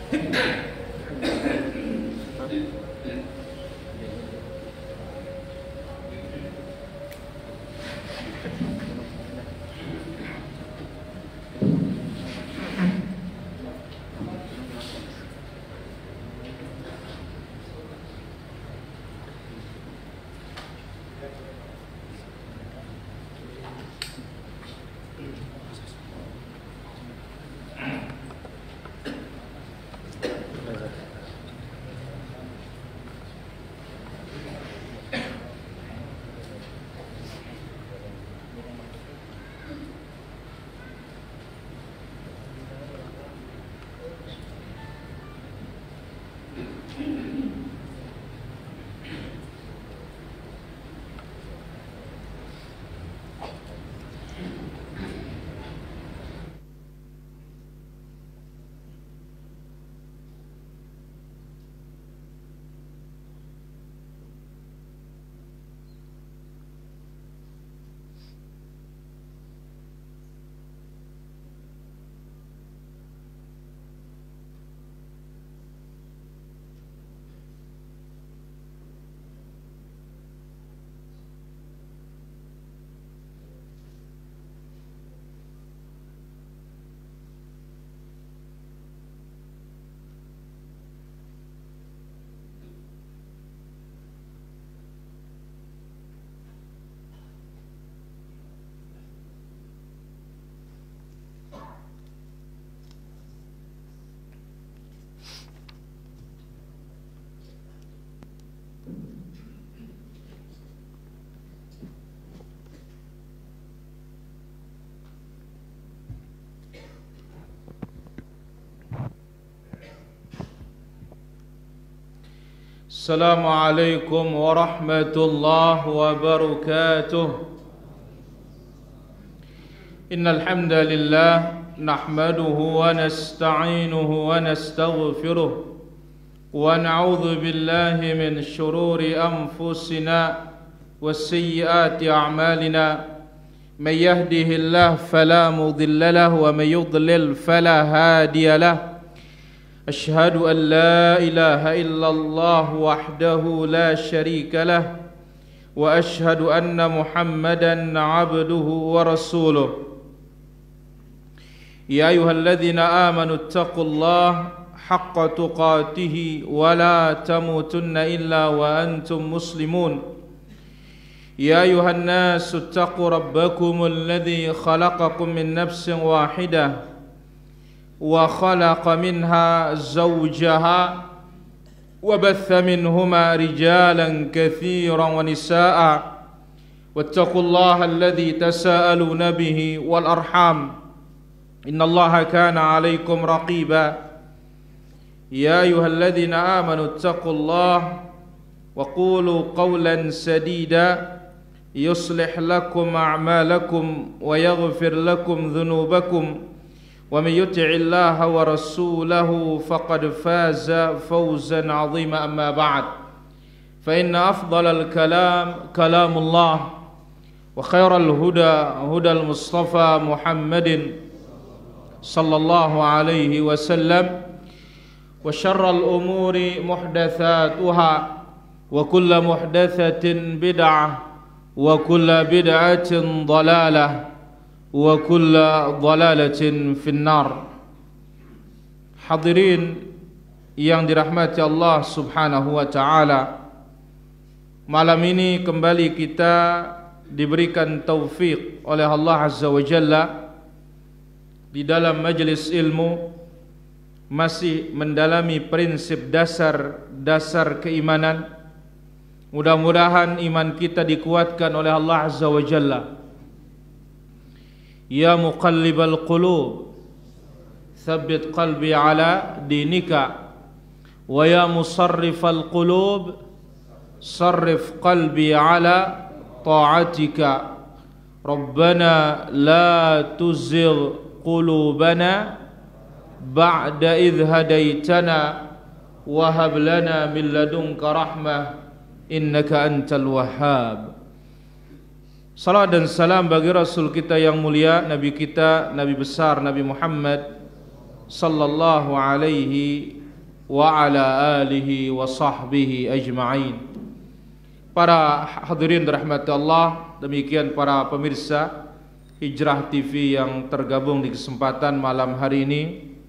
السلام عليكم ورحمة الله وبركاته. إن الحمد لله نحمده ونستعينه ونستغفره ونعوذ بالله من شرور أنفسنا وسيئات أعمالنا. من يهده الله فلا مضل له ومن يضلل فلا هادي له. أشهد أن لا إله إلا الله وحده لا شريك له وأشهد أن محمدا عبده ورسوله. يا أيها الذين آمنوا اتقوا الله حق تقاته ولا تموتن إلا وأنتم مسلمون. يا أيها الناس اتقوا ربكم الذي خلقكم من نفس واحدة وخلق منها زوجها وبث منهما رجالا كثيرا ونساء واتقوا الله الذي تساءلون به والأرحام إن الله كان عليكم رقيبا. يا أيها الذين آمنوا اتقوا الله وقولوا قولا سديدا يصلح لكم أعمالكم ويغفر لكم ذنوبكم ومن يطع الله ورسوله فقد فاز فوزا عظيما. أما بعد فإن أفضل الكلام كلام الله وخير الهدى هدى المصطفى محمد صلى الله عليه وسلم وشر الأمور محدثاتها وكل محدثة بدعة وكل بدعة ضلالة wa kulla dhalalatin finnar. Hadirin yang dirahmati Allah subhanahu wa ta'ala, malam ini kembali kita diberikan taufik oleh Allah azza wa jalla di dalam majlis ilmu, masih mendalami prinsip dasar keimanan. Mudah-mudahan iman kita dikuatkan oleh Allah azza wa jalla. Ya muqallibal qulub thabbit qalbi ala dinika wa ya musarrifal qulub sarrif qalbi ala ta'atika. Rabbana la tuzigh qulubana ba'da idh hadaitana wa hab lana min ladunka rahmah innaka antal wahhab. Salam dan salam bagi Rasul kita yang mulia, Nabi kita, Nabi besar, Nabi Muhammad sallallahu alaihi wa ala alihi wa sahbihi ajma'in. Para hadirin dirahmati Allah, demikian para pemirsa Hijrah TV yang tergabung di kesempatan malam hari ini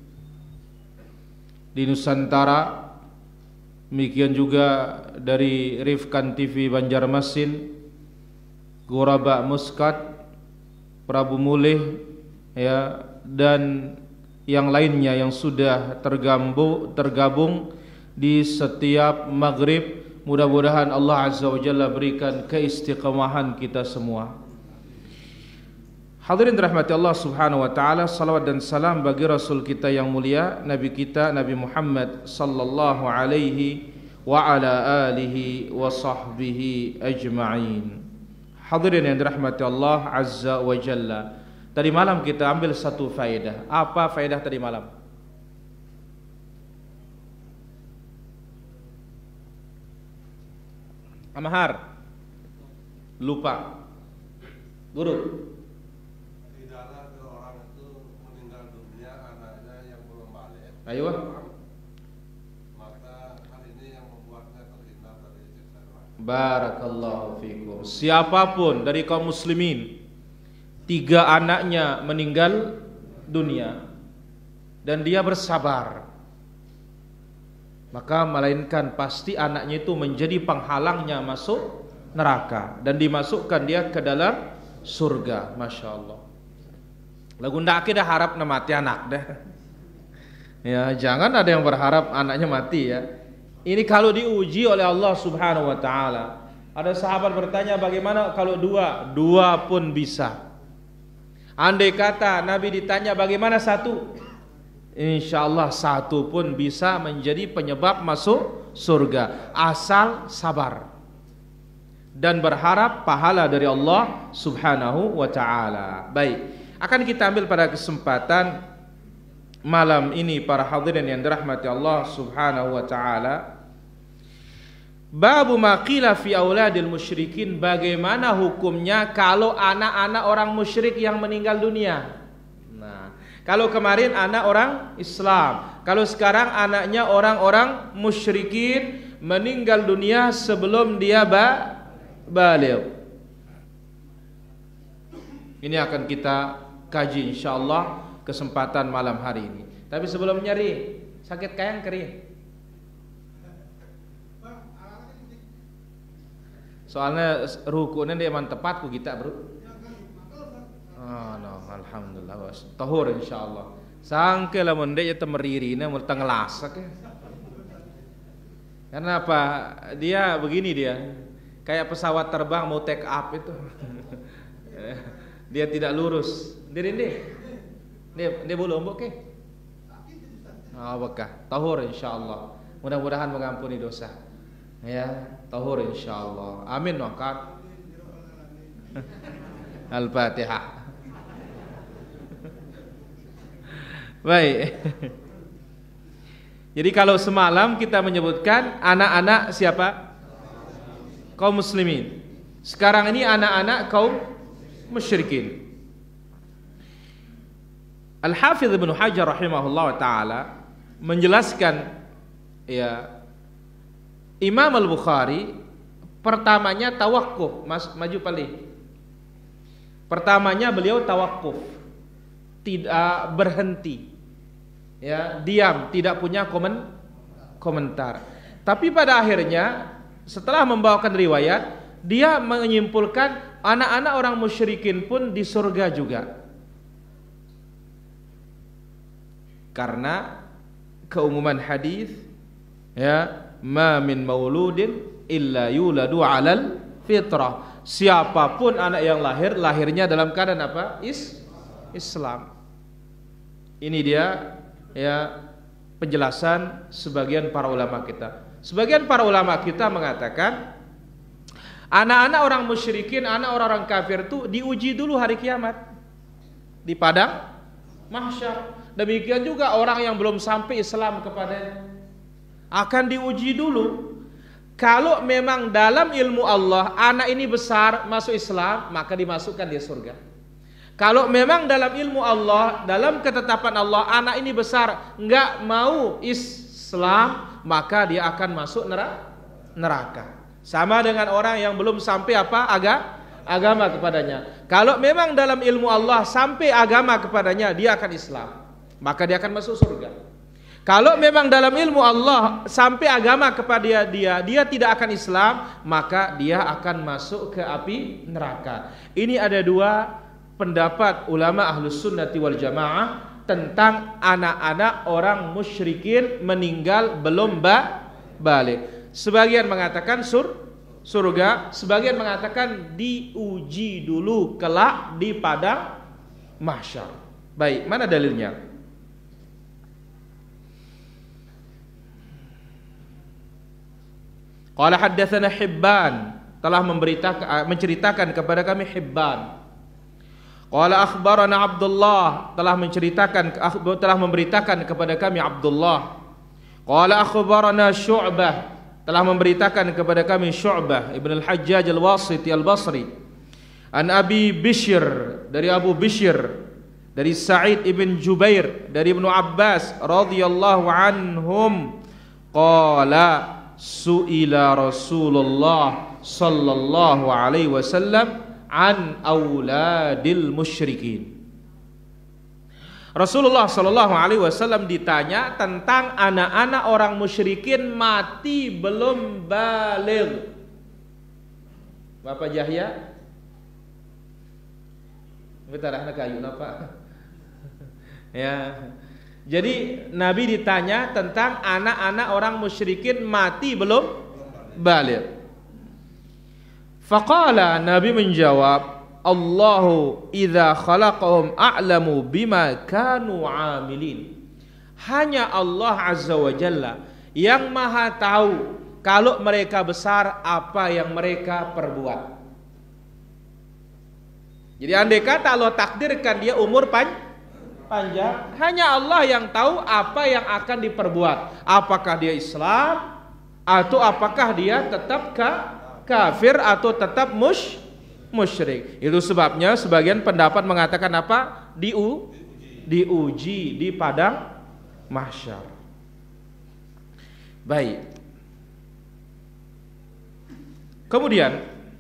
di Nusantara, demikian juga dari Rifkan TV Banjarmasin, Goraba Muscat, Prabu Mulih, ya, dan yang lainnya yang sudah tergabung di setiap maghrib. Mudah-mudahan Allah Azza wa Jalla berikan keistiqamahan kita semua. Hadirin dirahmati Allah Subhanahu wa taala, salawat dan salam bagi Rasul kita yang mulia, Nabi kita Nabi Muhammad sallallahu alaihi wa ala alihi wa sahbihi ajma'in. Hadirin yang dirahmati Allah Azza wa Jalla, tadi malam kita ambil satu faedah. Apa faedah tadi malam? Amahar lupa. Guru, ayo. Maka hal ini yang membuatnya terhindar dari siksa neraka. Barakallahu fikum. Siapapun dari kaum muslimin 3 anaknya meninggal dunia dan dia bersabar, maka melainkan pasti anaknya itu menjadi penghalangnya masuk neraka dan dimasukkan dia ke dalam surga. Masya Allah. Lagu ndak kita harap mati anak dah. Ya, jangan ada yang berharap anaknya mati ya. Ini kalau diuji oleh Allah Subhanahu wa taala. Ada sahabat bertanya, bagaimana kalau 2? 2 pun bisa. Andai kata Nabi ditanya bagaimana 1? Insyaallah 1 pun bisa menjadi penyebab masuk surga, asal sabar dan berharap pahala dari Allah Subhanahu wa taala. Baik, akan kita ambil pada kesempatan malam ini para hadirin yang dirahmati Allah Subhanahu wa taala, babu ma qila fi auladil musyrikin, bagaimana hukumnya kalau anak-anak orang musyrik yang meninggal dunia. Nah, kalau kemarin anak orang Islam, kalau sekarang anaknya orang-orang musyrikin meninggal dunia sebelum dia baligh. Ini akan kita kaji insyaallah kesempatan malam hari ini. Tapi sebelum nyari, sakit kayang kering. Soalnya rukunya dia man tepat ku kita, bro. Oh, no, alhamdulillah. Tahur insyaallah. Sangke lamun dia temeririna mun tengelasak. Karena apa? Dia begini dia. Kayak pesawat terbang mau take up itu. Dia tidak lurus. Dia belum oke. Bekah. Tahur insyaallah. Mudah-mudahan mengampuni dosa. Ya, tahur insyaallah. Amin waqat. Al-Fatihah. Baik. Jadi kalau semalam kita menyebutkan anak-anak siapa? Kaum muslimin. Sekarang ini anak-anak kaum musyrikin. Al-Hafidz Ibnu Hajar rahimahullah ta'ala menjelaskan, ya, Imam Al-Bukhari pertamanya tawakuf, maju paling. Pertamanya beliau tawakuf, tidak berhenti, ya, diam, tidak punya komentar. Tapi pada akhirnya setelah membawakan riwayat, dia menyimpulkan anak-anak orang musyrikin pun di surga juga. Karena keumuman hadis, ya, ma min mauludin illa yuladu 'alal fitrah. Siapapun anak yang lahirnya dalam keadaan apa? Islam. Ini dia, ya, penjelasan sebagian para ulama kita. Sebagian para ulama kita mengatakan anak-anak orang musyrikin, anak orang-orang kafir itu diuji dulu hari kiamat di padang mahsyar. Demikian juga orang yang belum sampai Islam kepadanya akan diuji dulu. Kalau memang dalam ilmu Allah anak ini besar masuk Islam, maka dimasukkan di surga. Kalau memang dalam ilmu Allah, dalam ketetapan Allah, anak ini besar nggak mau Islam, maka dia akan masuk neraka. Sama dengan orang yang belum sampai agama kepadanya. Kalau memang dalam ilmu Allah sampai agama kepadanya, dia akan Islam, maka dia akan masuk surga. Kalau memang dalam ilmu Allah sampai agama kepada dia tidak akan Islam, maka dia akan masuk ke api neraka. Ini ada dua pendapat ulama ahlus sunnati wal jamaah tentang anak-anak orang musyrikin meninggal belum balik. Sebagian mengatakan surga, sebagian mengatakan diuji dulu kelak di padang mahsyar. Baik, mana dalilnya? Qala haddatsana Hibban, telah menceritakan kepada kami Hibban. Qala akhbarana Abdullah, telah memberitakan kepada kami Abdullah. Qala akhbarana Syu'bah, telah memberitakan kepada kami Syu'bah Ibn al-Hajjaj al-Wasiti al-Basri. An Abi Bishr, dari Abu Bishr, dari Sa'id ibn Jubair, dari Ibnu Abbas radhiyallahu anhum, qala su'ila Rasulullah sallallahu alaihi wasallam an auladil musyrikin. Rasulullah sallallahu alaihi wasallam ditanya tentang anak-anak orang musyrikin mati belum baligh. Bapak Jahya? Bentar, anak kayu napa? Ya. Jadi Nabi ditanya tentang anak-anak orang musyrikin mati belum baligh. Faqala, Nabi menjawab, Allahu idza khalaqahum a'lamu bima kanu 'amilin. Hanya Allah Azza wa Jalla yang maha tahu kalau mereka besar apa yang mereka perbuat. Jadi andai kata Allah takdirkan dia umur panjang, hanya Allah yang tahu apa yang akan diperbuat. Apakah dia Islam atau apakah dia tetap kafir atau tetap musyrik. Itu sebabnya sebagian pendapat mengatakan apa? Diuji di padang mahsyar. Baik. Kemudian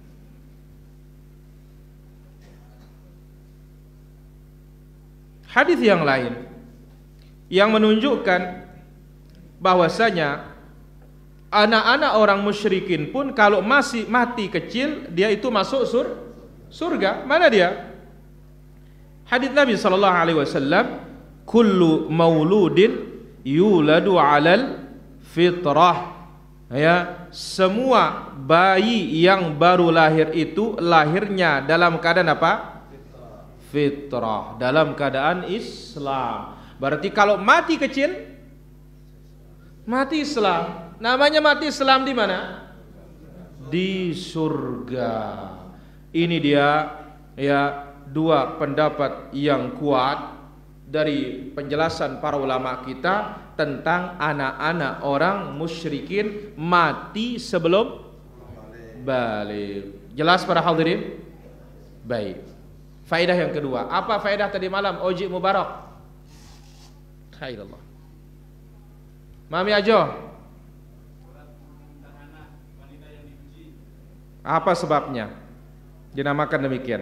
hadis yang lain yang menunjukkan bahwasanya anak-anak orang musyrikin pun kalau masih mati kecil dia itu masuk surga. Mana dia? Hadis Nabi sallallahu alaihi wasallam, kullu mauludin yuladu 'alal fitrah. Ya, semua bayi yang baru lahir itu lahirnya dalam keadaan apa? Fitrah, dalam keadaan Islam. Berarti kalau mati kecil mati Islam. Namanya mati Islam di mana? Di surga. Ini dia ya dua pendapat yang kuat dari penjelasan para ulama kita tentang anak-anak orang musyrikin mati sebelum balik. Jelas para hadirin? Baik. Faedah yang kedua, apa faedah tadi malam Oji Mubarak? Khairullah. Mami Ajo. Apa sebabnya dinamakan demikian?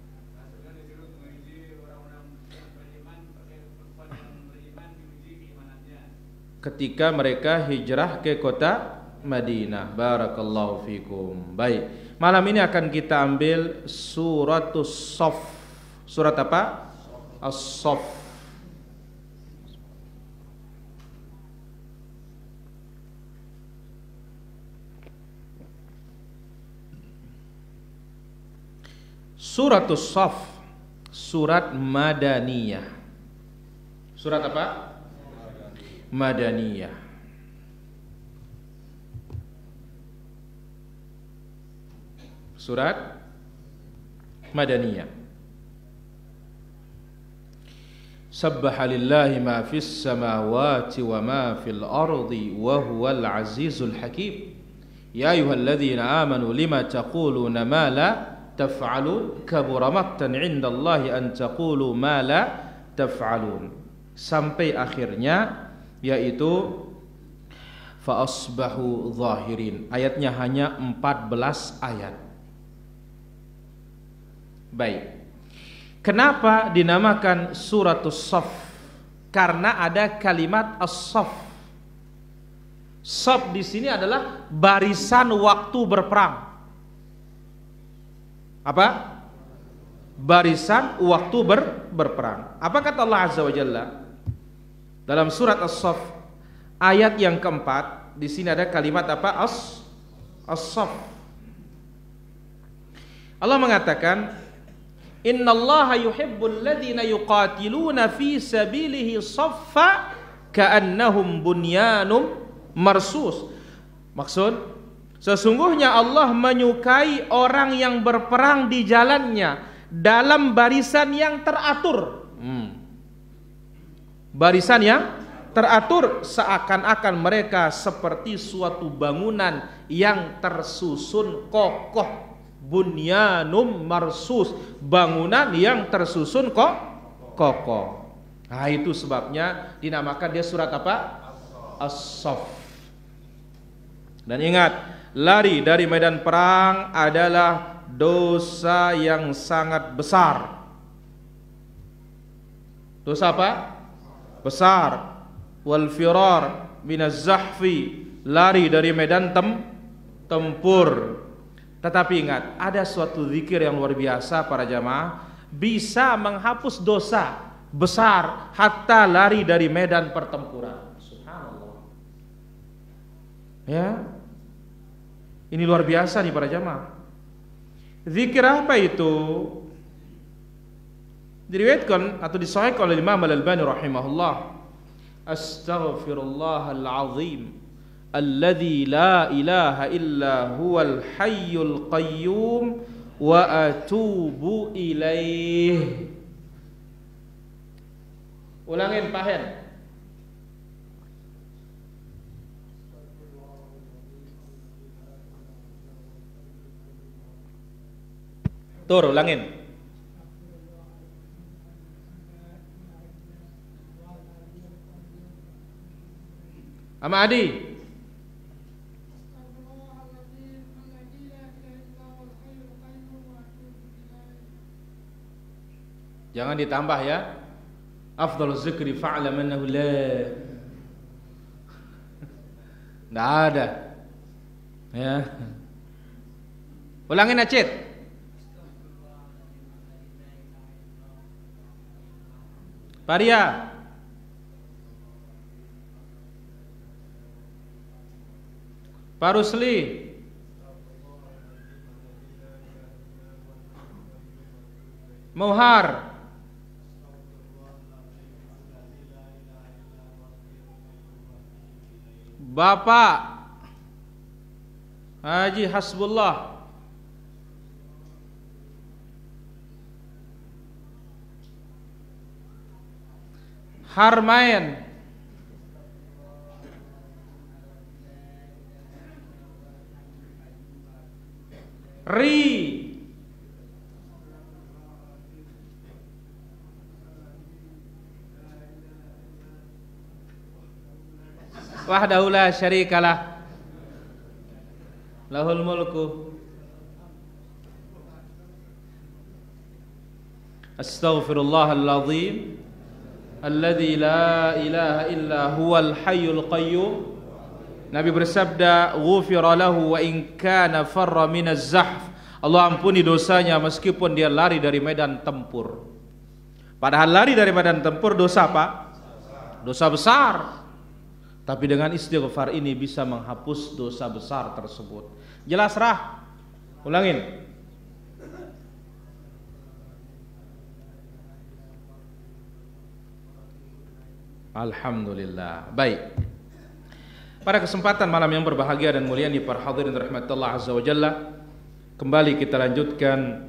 Ketika mereka hijrah ke kota Madinah. Barakallahu fikum. Baik. Malam ini akan kita ambil suratus Saff. Surat apa? As-Saff. Suratus Saff, surat Madaniyah. Surat apa? Madaniyah. Surat Madaniyah. Sabbaha lillahi ma fis samawati wa ma fil ardi wa huwal azizul hakim. Ya ayyuhalladzina amanu lima taquluna ma la taf'alun kabura maqtan 'indallahi an taqulu ma la taf'alun. Sampai akhirnya, yaitu fa asbahu zahirin. Ayatnya hanya 14 ayat. Baik. Kenapa dinamakan suratus Saff? Karena ada kalimat as-saff. Saff di sini adalah barisan waktu berperang. Apa? Barisan waktu berperang. Apa kata Allah Azza wa Jalla dalam surat As-Saff ayat yang keempat? Di sini ada kalimat apa? As-saff. Allah mengatakan, innallaha yuhibbul ladzina yuqatiluna fi sabilihi saffa ka'annahum bunyanum marsus. Maksud, sesungguhnya Allah menyukai orang yang berperang di jalannya dalam barisan yang teratur. Barisan yang teratur, seakan-akan mereka seperti suatu bangunan yang tersusun kokoh. Bunyanum marsus, bangunan yang tersusun kokoh. Nah, itu sebabnya dinamakan dia surat apa? As-Saff. Dan ingat, lari dari medan perang adalah dosa yang sangat besar. Dosa apa? Besar. Wal firar minaz zahfi, lari dari medan tempur. Tetapi ingat, ada suatu zikir yang luar biasa para jamaah, bisa menghapus dosa besar hatta lari dari medan pertempuran. Subhanallah. Ya. Ini luar biasa nih para jamaah. Zikir apa itu? Diriwayatkan atau disahihkan oleh Imam Al-Albani rahimahullah. Astaghfirullahal azim alladzi la ilaha illa huwal hayyul qayyum wa atubu ilaih. Ulangin Pak Hen. Tur, ulangin. Ama Adi. Jangan ditambah ya. Afdhaluz zikri fa'lam annahu la. Enggak ada. Ya. Ulangin Acit. Paria. Parusli. Muhar. Bapak Haji Hasbullah. Harmain. Ri. Wahdahu la syarikalah, lahul mulku. Astaghfirullahal azim alladzi la ilaha illa huwal hayyul qayyum. Nabi bersabda, ghufira lahu wa in kana farra minaz zahf. Allah ampuni dosanya meskipun dia lari dari medan tempur. Padahal lari dari medan tempur dosa apa? Dosa besar. Tapi dengan istighfar ini bisa menghapus dosa besar tersebut. Jelas Rah? Ulangin. Alhamdulillah. Baik. Pada kesempatan malam yang berbahagia dan mulia ini para hadirin rahmatullah azza wa jalla, kembali kita lanjutkan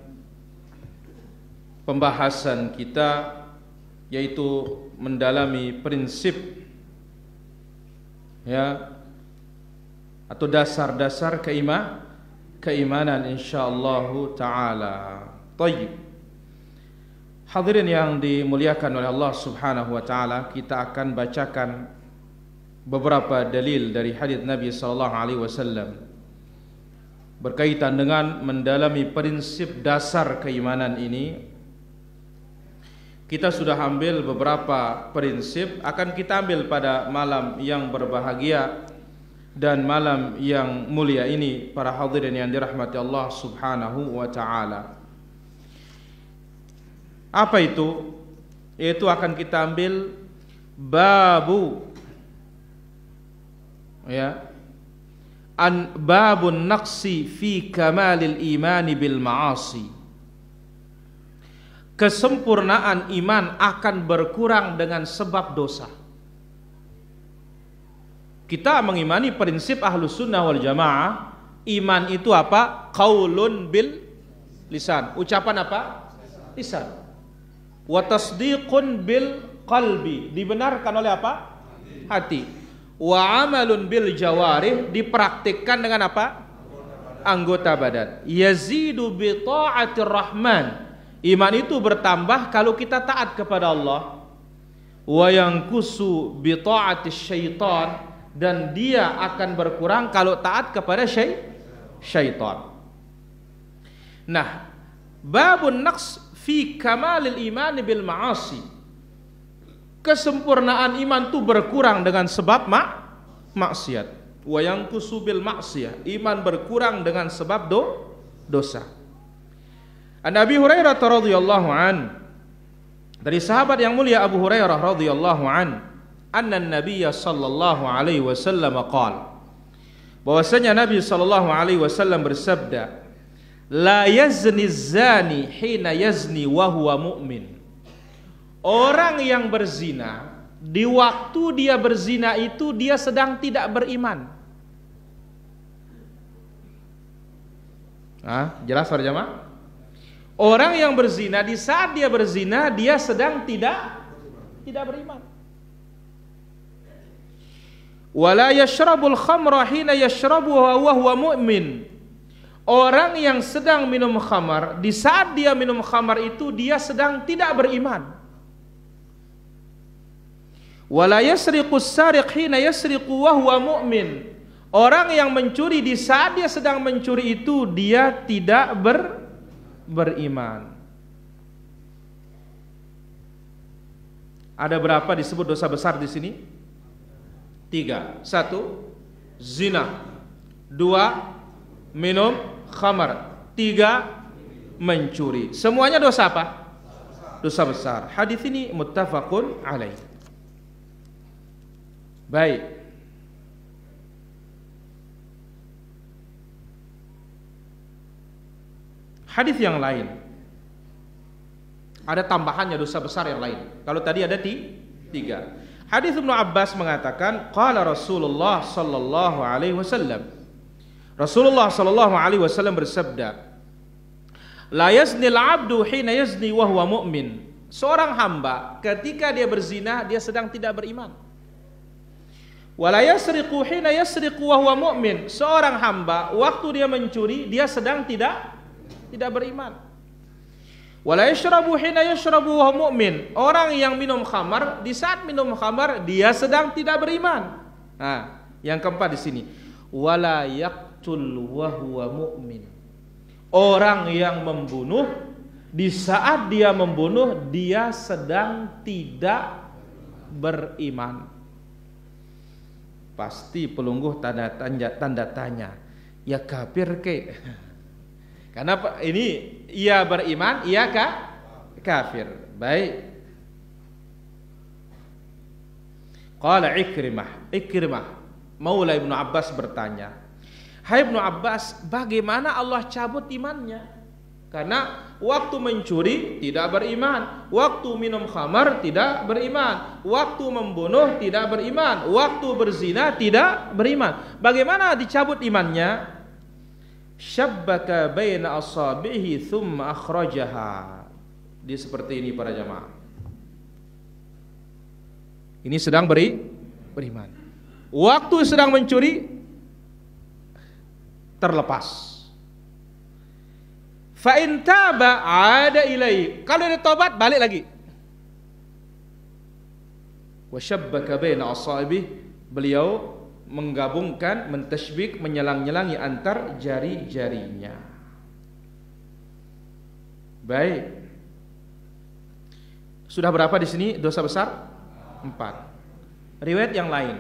pembahasan kita, yaitu mendalami prinsip ya atau dasar-dasar keimanan insyaallah taala. Tayyib. Hadirin yang dimuliakan oleh Allah Subhanahu wa taala, kita akan bacakan beberapa dalil dari hadis Nabi sallallahu alaihi wasallam berkaitan dengan mendalami prinsip dasar keimanan ini. Kita sudah ambil beberapa prinsip, akan kita ambil pada malam yang berbahagia dan malam yang mulia ini, para hadirin yang dirahmati Allah Subhanahu wa taala. Apa itu? Yaitu akan kita ambil babun naqsi fi kamalil imani bil ma'asi. Kesempurnaan iman akan berkurang dengan sebab dosa. Kita mengimani prinsip Ahlus Sunnah wal Jamaah, iman itu apa? Qaulun bil lisan. Ucapan apa? Lisan. Wa tasdiqun bil qalbi. Dibenarkan oleh apa? Hati. Wa amalun bil jawarih. Dipraktikkan dengan apa? Anggota badan. Yazidu bi ta'atir rahman. Iman itu bertambah kalau kita taat kepada Allah. Wa yanqusu bi ta'atis syaitan. Dan dia akan berkurang kalau taat kepada syaitan. Nah, babun naqs fi kamalil iman bil ma'asi. Kesempurnaan iman itu berkurang dengan sebab maksiat. Wa yanqusu bil ma'siyah. Iman berkurang dengan sebab dosa. An Abi Hurairah radhiyallahu an, dari sahabat yang mulia Abu Hurairah radhiyallahu an, anna Nabiy sallallahu alaihi wasallam qala, bahwasanya Nabi sallallahu alaihi wasallam bersabda, la yazni zani hina yazni wa huwa mu'min. Orang yang berzina, di waktu dia berzina itu dia sedang tidak beriman. Jelas para jamaah? Orang yang berzina, di saat dia berzina dia sedang tidak beriman. Wala yashrabul khamra hina yashrabuha wa huwa mu'min. Orang yang sedang minum khamar, di saat dia minum khamar itu dia sedang tidak beriman. Wala yasriqus sariq hina yasriqu wa huwa mu'min. Orang yang mencuri, di saat dia sedang mencuri itu dia tidak beriman. Ada berapa disebut dosa besar di sini? 3. 1. Zina. 2. Minum khamar. 3. Mencuri. Semuanya dosa apa? Dosa besar. Hadis ini muttafaqun alaih. Baik. Hadis yang lain, ada tambahannya dosa besar yang lain. Kalau tadi ada 3. Hadis Ibnu Abbas mengatakan, qala Rasulullah sallallahu alaihi wasallam. Rasulullah sallallahu alaihi wasallam bersabda, la yaznil 'abdu hina yazni wa huwa mu'min. Seorang hamba ketika dia berzina dia sedang tidak beriman. Wa la yasriqu hina yasriqu wa huwa mu'min. Seorang hamba waktu dia mencuri dia sedang tidak beriman. Wala yashrabu hina yashrabu wa mu'min. Orang yang minum khamar, di saat minum khamar dia sedang tidak beriman. Nah, yang keempat di sini, wala yaqtul wa huwa mu'min. Orang yang membunuh, di saat dia membunuh dia sedang tidak beriman. Pasti pelungguh tanda tanya. Ya kafir ke? Karena ini ia beriman, ia kafir. Baik. Qala Ikrimah Maula Ibnu Abbas bertanya, hai Ibnu Abbas, bagaimana Allah cabut imannya? Karena waktu mencuri tidak beriman, waktu minum khamar tidak beriman, waktu membunuh tidak beriman, waktu berzina tidak beriman. Bagaimana dicabut imannya? Syabbaka baina asabihi thumma akhrajaha. Dia seperti ini para jamaah. Ini sedang beriman. Waktu sedang mencuri terlepas. Fa in taba ada ilai. Kalau dia tobat balik lagi. Wa syabbaka baina asabihi, beliau menggabungkan, mentashbik, menyelang-nyelangi antar jari-jarinya. Baik. Sudah berapa di sini dosa besar? 4. Riwayat yang lain.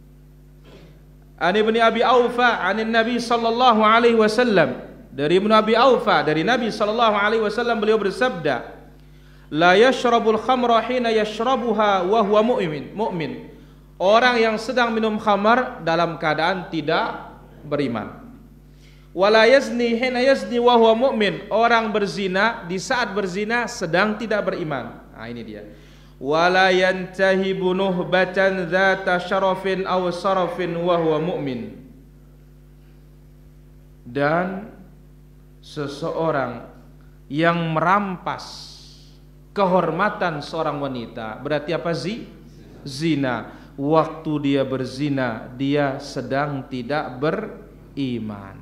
An Ibnu Abi Aufa anin Nabi sallallahu alaihi wasallam, dari Ibnu Abi Aufa dari Nabi sallallahu alaihi wasallam, beliau bersabda, la yashrabul khamra hina yashrabuha wa huwa mu'min. Orang yang sedang minum khamar dalam keadaan tidak beriman. Wala yazni hina yazni wa huwa mu'min. Orang berzina di saat berzina sedang tidak beriman. Nah, ini dia. Wala yantahibu nuhbatan dzata syarafin aw sarafin wa huwa mu'min. Dan seseorang yang merampas kehormatan seorang wanita, berarti apa? Zina. Waktu dia berzina, dia sedang tidak beriman.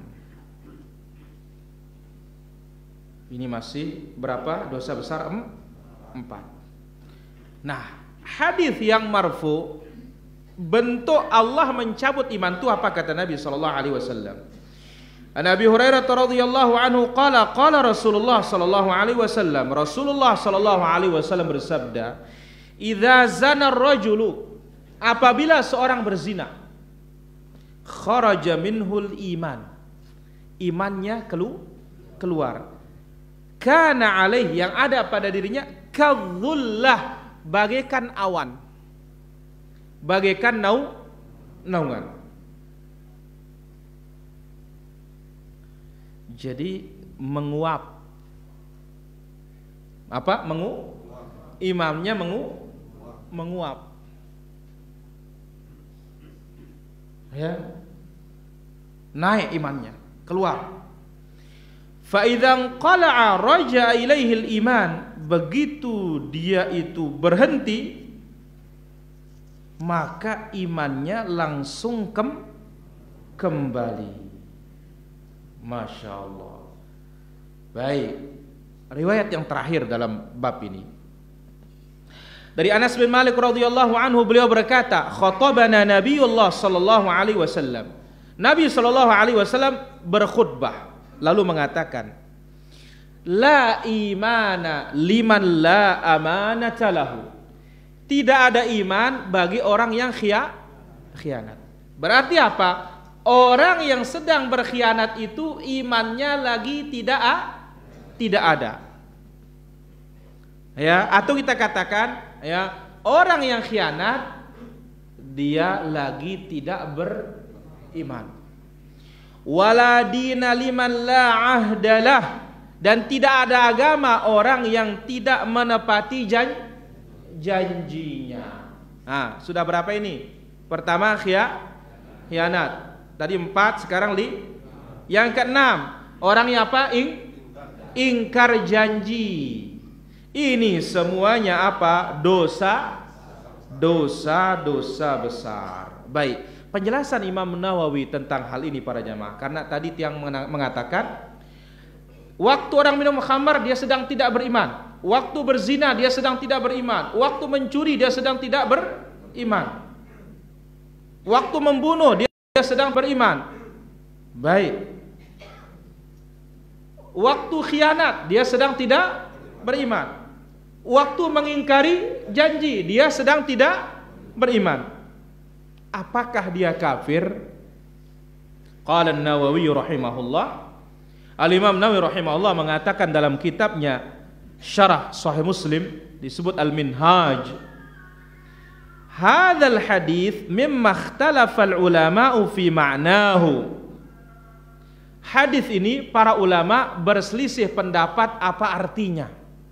Ini masih berapa? Dosa besar 4. Nah, hadis yang marfu, bentuk Allah mencabut iman itu apa kata Nabi sallallahu alaihi wasallam? An Abi Hurairah radhiyallahu anhu qala Rasulullah sallallahu alaihi wasallam, Rasulullah sallallahu alaihi wasallam bersabda, "Idza zana ar-rajulu," apabila seorang berzina, kharaja minhul iman, imannya keluar, kana alaih, yang ada pada dirinya, kadzullah, bagaikan awan, bagaikan naungan. Jadi menguap. Apa? Imamnya menguap. Ya, naik imannya, keluar. Fa idzan qala'a raja'a ilaihi iman, begitu dia itu berhenti, maka imannya langsung kembali. Masya Allah. Baik, riwayat yang terakhir dalam bab ini dari Anas bin Malik radhiyallahu anhu, beliau berkata, khatabana Nabiullah sallallahu alaihi wasallam. Nabi sallallahu alaihi wasallam berkhutbah lalu mengatakan, la imana liman la amanata lahu. Tidak ada iman bagi orang yang khianat. Berarti apa? Orang yang sedang berkhianat itu imannya lagi tidak ada. Ya, atau kita katakan, ya, orang yang khianat dia lagi tidak beriman. Wala dina liman la ahdalah, dan tidak ada agama orang yang tidak menepati janjinya. Nah, sudah berapa ini? Pertama khianat. Tadi 4, sekarang yang ke-6, orangnya apa? Ingkar janji. Ini semuanya apa? Dosa besar. Baik, penjelasan Imam Nawawi tentang hal ini para jamaah. Karena tadi tiang mengatakan, waktu orang minum khamar dia sedang tidak beriman, waktu berzina dia sedang tidak beriman, waktu mencuri dia sedang tidak beriman, waktu membunuh dia sedang beriman. Baik, waktu khianat dia sedang tidak beriman, waktu mengingkari janji dia sedang tidak beriman. Apakah dia kafir? Qala an-Nawawi rahimahullah, Al-Imam Nawawi rahimahullah mengatakan dalam kitabnya Syarah Sahih Muslim, disebut Al-Minhaj, hadzal hadits mimma ikhtalafa al-ulama'u fi ma'nahu. Hadis ini para ulama berselisih pendapat apa artinya.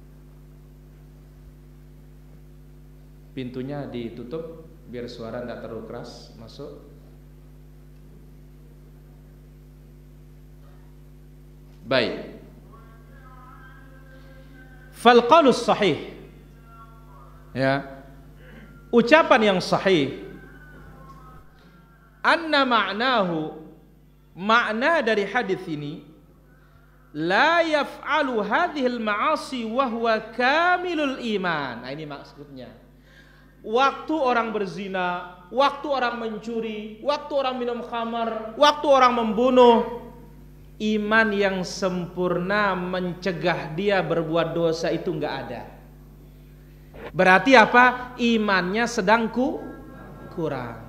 Pintunya ditutup biar suara tidak terlalu keras masuk. Baik. Fal qaulus sahih, ya, ucapan yang sahih, anna ma'nahu, makna dari hadis ini, la yaf'alu hadhil ma'asi wa huwa kamilul iman. Nah, ini maksudnya. Waktu orang berzina, waktu orang mencuri, waktu orang minum khamar, waktu orang membunuh, iman yang sempurna mencegah dia berbuat dosa itu enggak ada. Berarti apa? Imannya sedang kurang.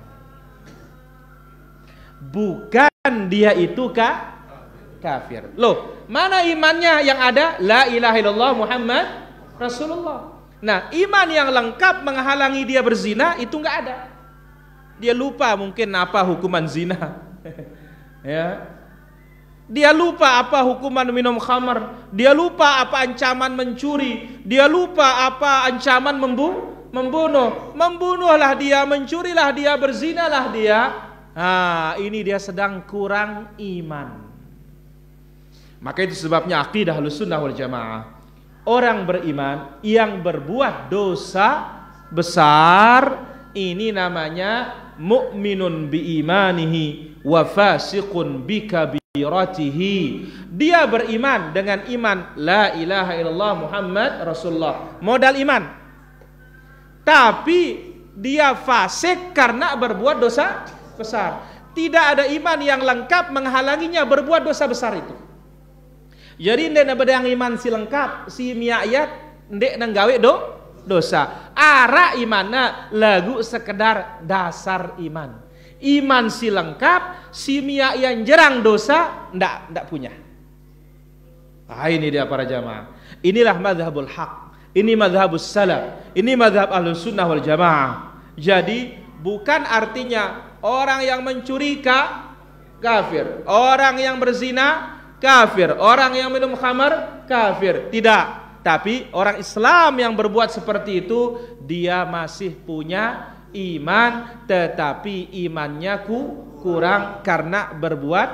Bukan dia itu kafir. Loh, mana imannya yang ada? La ilaha illallah Muhammad Rasulullah. Nah, iman yang lengkap menghalangi dia berzina itu enggak ada. Dia lupa mungkin apa hukuman zina. Ya. Dia lupa apa hukuman minum khamar. Dia lupa apa ancaman mencuri. Dia lupa apa ancaman membunuh. Membunuhlah dia, mencurilah dia, berzinalah dia. Nah, ini dia sedang kurang iman. Maka itu sebabnya akidah Ahlussunnah wal Jamaah. Orang beriman yang berbuat dosa besar ini namanya mu'minun bi imanihi wa fasiqun bi kabiratihi. Dia beriman dengan iman la ilaha illallah Muhammad Rasulullah, modal iman. Tapi dia fasik karena berbuat dosa besar. Tidak ada iman yang lengkap menghalanginya berbuat dosa besar itu. Jadi ndek bedang iman si lengkap, si miayat ndek nanggawe dosa. Ara imanna lagu sekedar dasar iman. Iman si lengkap, si miayat jerang dosa ndak punya. Ah, ini dia para jamaah. Inilah mazhabul haq. Ini mazhabus salaf. Ini mazhab Ahlussunnah wal Jamaah. Jadi bukan artinya orang yang mencuri kafir, orang yang berzina kafir, orang yang minum khamar kafir. Tidak. Tapi orang Islam yang berbuat seperti itu dia masih punya iman, tetapi imannya kurang karena berbuat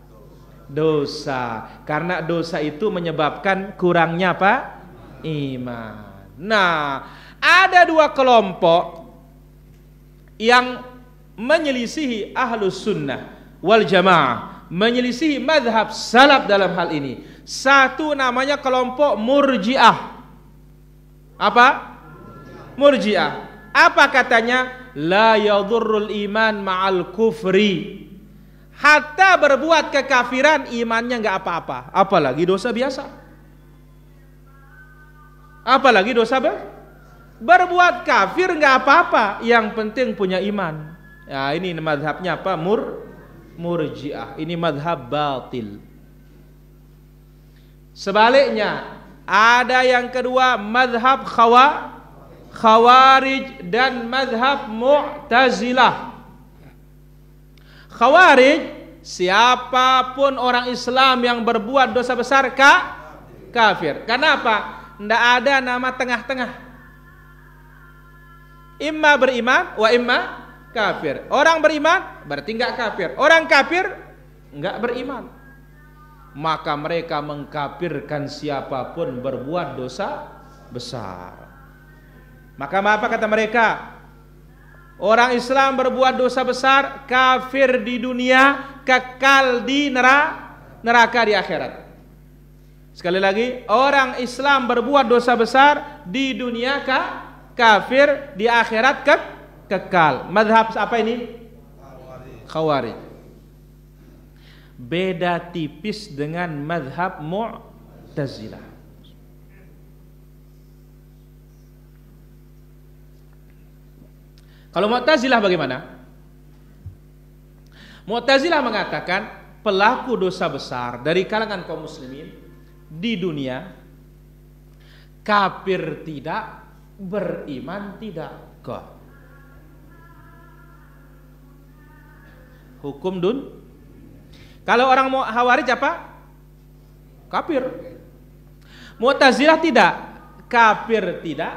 dosa. Karena dosa itu menyebabkan kurangnya apa? Iman. Nah, ada dua kelompok yang menyelisihi Ahlus Sunnah wal Jamaah, menyelisihi madhab salaf dalam hal ini. Satu namanya kelompok Murji'ah. Apa? Murji'ah. Apa katanya? La yadurrul iman ma'al kufri. Hatta berbuat kekafiran imannya enggak apa-apa. Apalagi dosa biasa. Apalagi dosa berbuat kafir enggak apa-apa. Yang penting punya iman. Ya, ini madhabnya apa? Murji'ah. Ini madhab batil. Sebaliknya ada yang kedua madhab Khawarij dan madhab Mu'tazilah. Khawarij, siapapun orang Islam yang berbuat dosa besar kafir. Kenapa? Tidak ada nama tengah-tengah. Imma beriman wa imma kafir. Orang beriman berarti enggak kafir. Orang kafir enggak beriman. Maka mereka mengkafirkan siapapun berbuat dosa besar. Maka apa kata mereka? Orang Islam berbuat dosa besar, kafir di dunia, kekal di neraka di akhirat. Sekali lagi, orang Islam berbuat dosa besar di dunia kafir, di akhirat kekal. Mazhab apa ini? Khawarij. Beda tipis dengan mazhab Mu'tazilah. Kalau Mu'tazilah bagaimana? Mu'tazilah mengatakan pelaku dosa besar dari kalangan kaum muslimin di dunia kafir tidak, beriman tidak. Hukum Kalau orang Khawarij apa? Kafir. Mu'tazilah tidak, kafir tidak,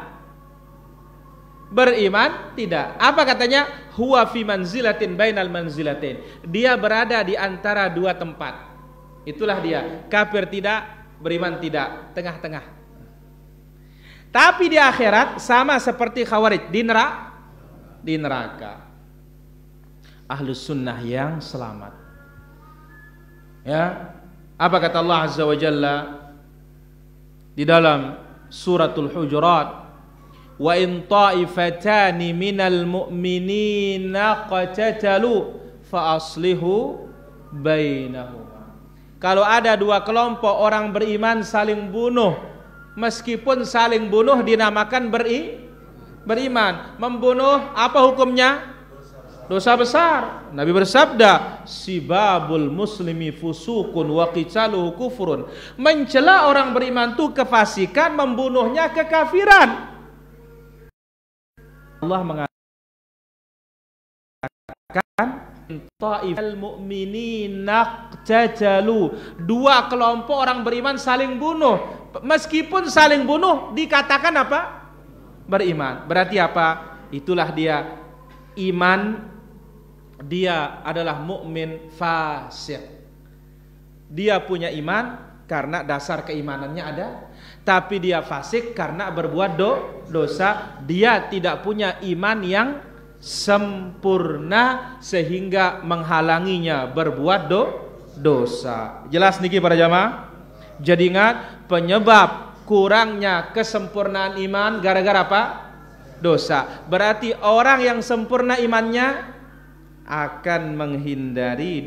beriman tidak. Apa katanya? Huwa fi manzilatin bainal manzilatin. Dia berada di antara dua tempat. Itulah dia. Kafir tidak, beriman tidak, tengah-tengah. Tapi di akhirat sama seperti Khawarij, di neraka. Ahlus Sunnah yang selamat. Ya. Apa kata Allah Azza wa Jalla di dalam suratul Hujurat? Wa in ta'ifatani minal mu'minina qatatalu fa aslihu bainahuma. Kalau ada dua kelompok orang beriman saling bunuh, meskipun saling bunuh dinamakan beriman. Membunuh apa hukumnya? Dosa besar. Nabi bersabda, sibabul muslimi fusukun wa qitaluhu kufrun. Mencela orang beriman itu kefasikan, membunuhnya kekafiran. Allah mengatakan ta'ifal mu'minina qtatalu, dua kelompok orang beriman saling bunuh. Meskipun saling bunuh dikatakan apa? Beriman. Berarti apa? Itulah dia iman. Dia adalah mukmin fasik. Dia punya iman karena dasar keimanannya ada, tapi dia fasik karena berbuat dosa. Dia tidak punya iman yang sempurna sehingga menghalanginya berbuat dosa. Jelas niki para jamaah? Jadi ingat, penyebab kurangnya kesempurnaan iman gara-gara apa? Dosa. Berarti orang yang sempurna imannya akan menghindari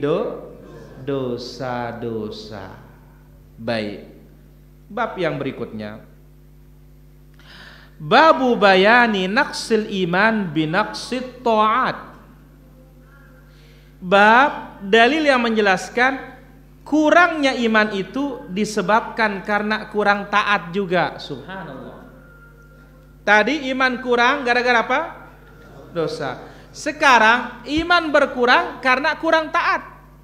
dosa-dosa. Baik. Bab yang berikutnya, babu bayani naqsil iman binaqsit ta'at. Bab dalil yang menjelaskan kurangnya iman itu disebabkan karena kurang taat juga. Subhanallah. Tadi iman kurang gara-gara apa? Dosa. Sekarang iman berkurang karena kurang taat.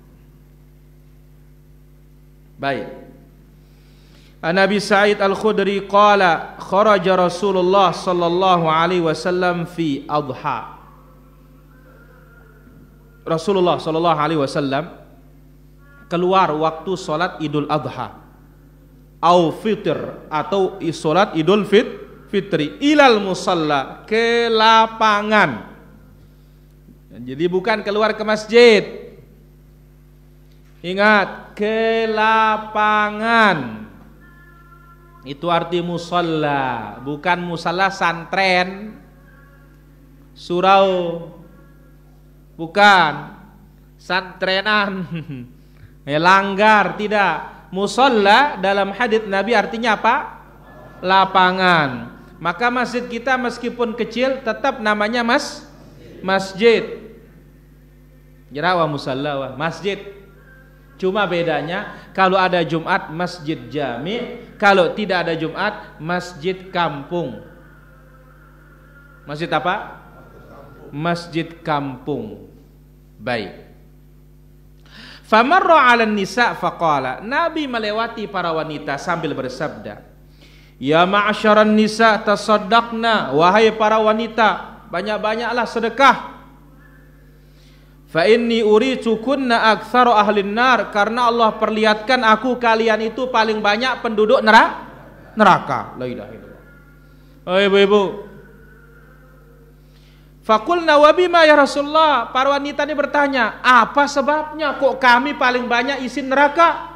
Baik. Nabi Sa'id Al-Khudri qala kharaja Rasulullah sallallahu alaihi wasallam fi adha. Rasulullah sallallahu alaihi wasallam keluar waktu salat Idul Adha au fitr atau salat Idul Fitri ilal musalla, ke lapangan. Jadi bukan keluar ke masjid. Ingat, ke lapangan. Itu arti musalla, bukan musalla santren, surau, bukan santrenan, langgar, tidak. Musalla dalam hadits Nabi artinya apa? Lapangan. Maka masjid kita meskipun kecil tetap namanya masjid. Jerawa musalla masjid. Cuma bedanya kalau ada Jumat masjid jami, kalau tidak ada Jumat masjid kampung. Masjid apa? Masjid kampung. Baik. Famarra 'alan nisa faqala, Nabi melewati para wanita sambil bersabda, ya ma'syaran nisa tasaddaqna, wahai para wanita banyak-banyaklah sedekah. Fa inni uritukunna aktsaru ahlin nar, karena Allah perlihatkan aku kalian itu paling banyak penduduk neraka. La ilaha illallah. Oh ibu-ibu. Faqulna wa bima ya Rasulullah, para wanita ini bertanya, apa sebabnya kok kami paling banyak isi neraka?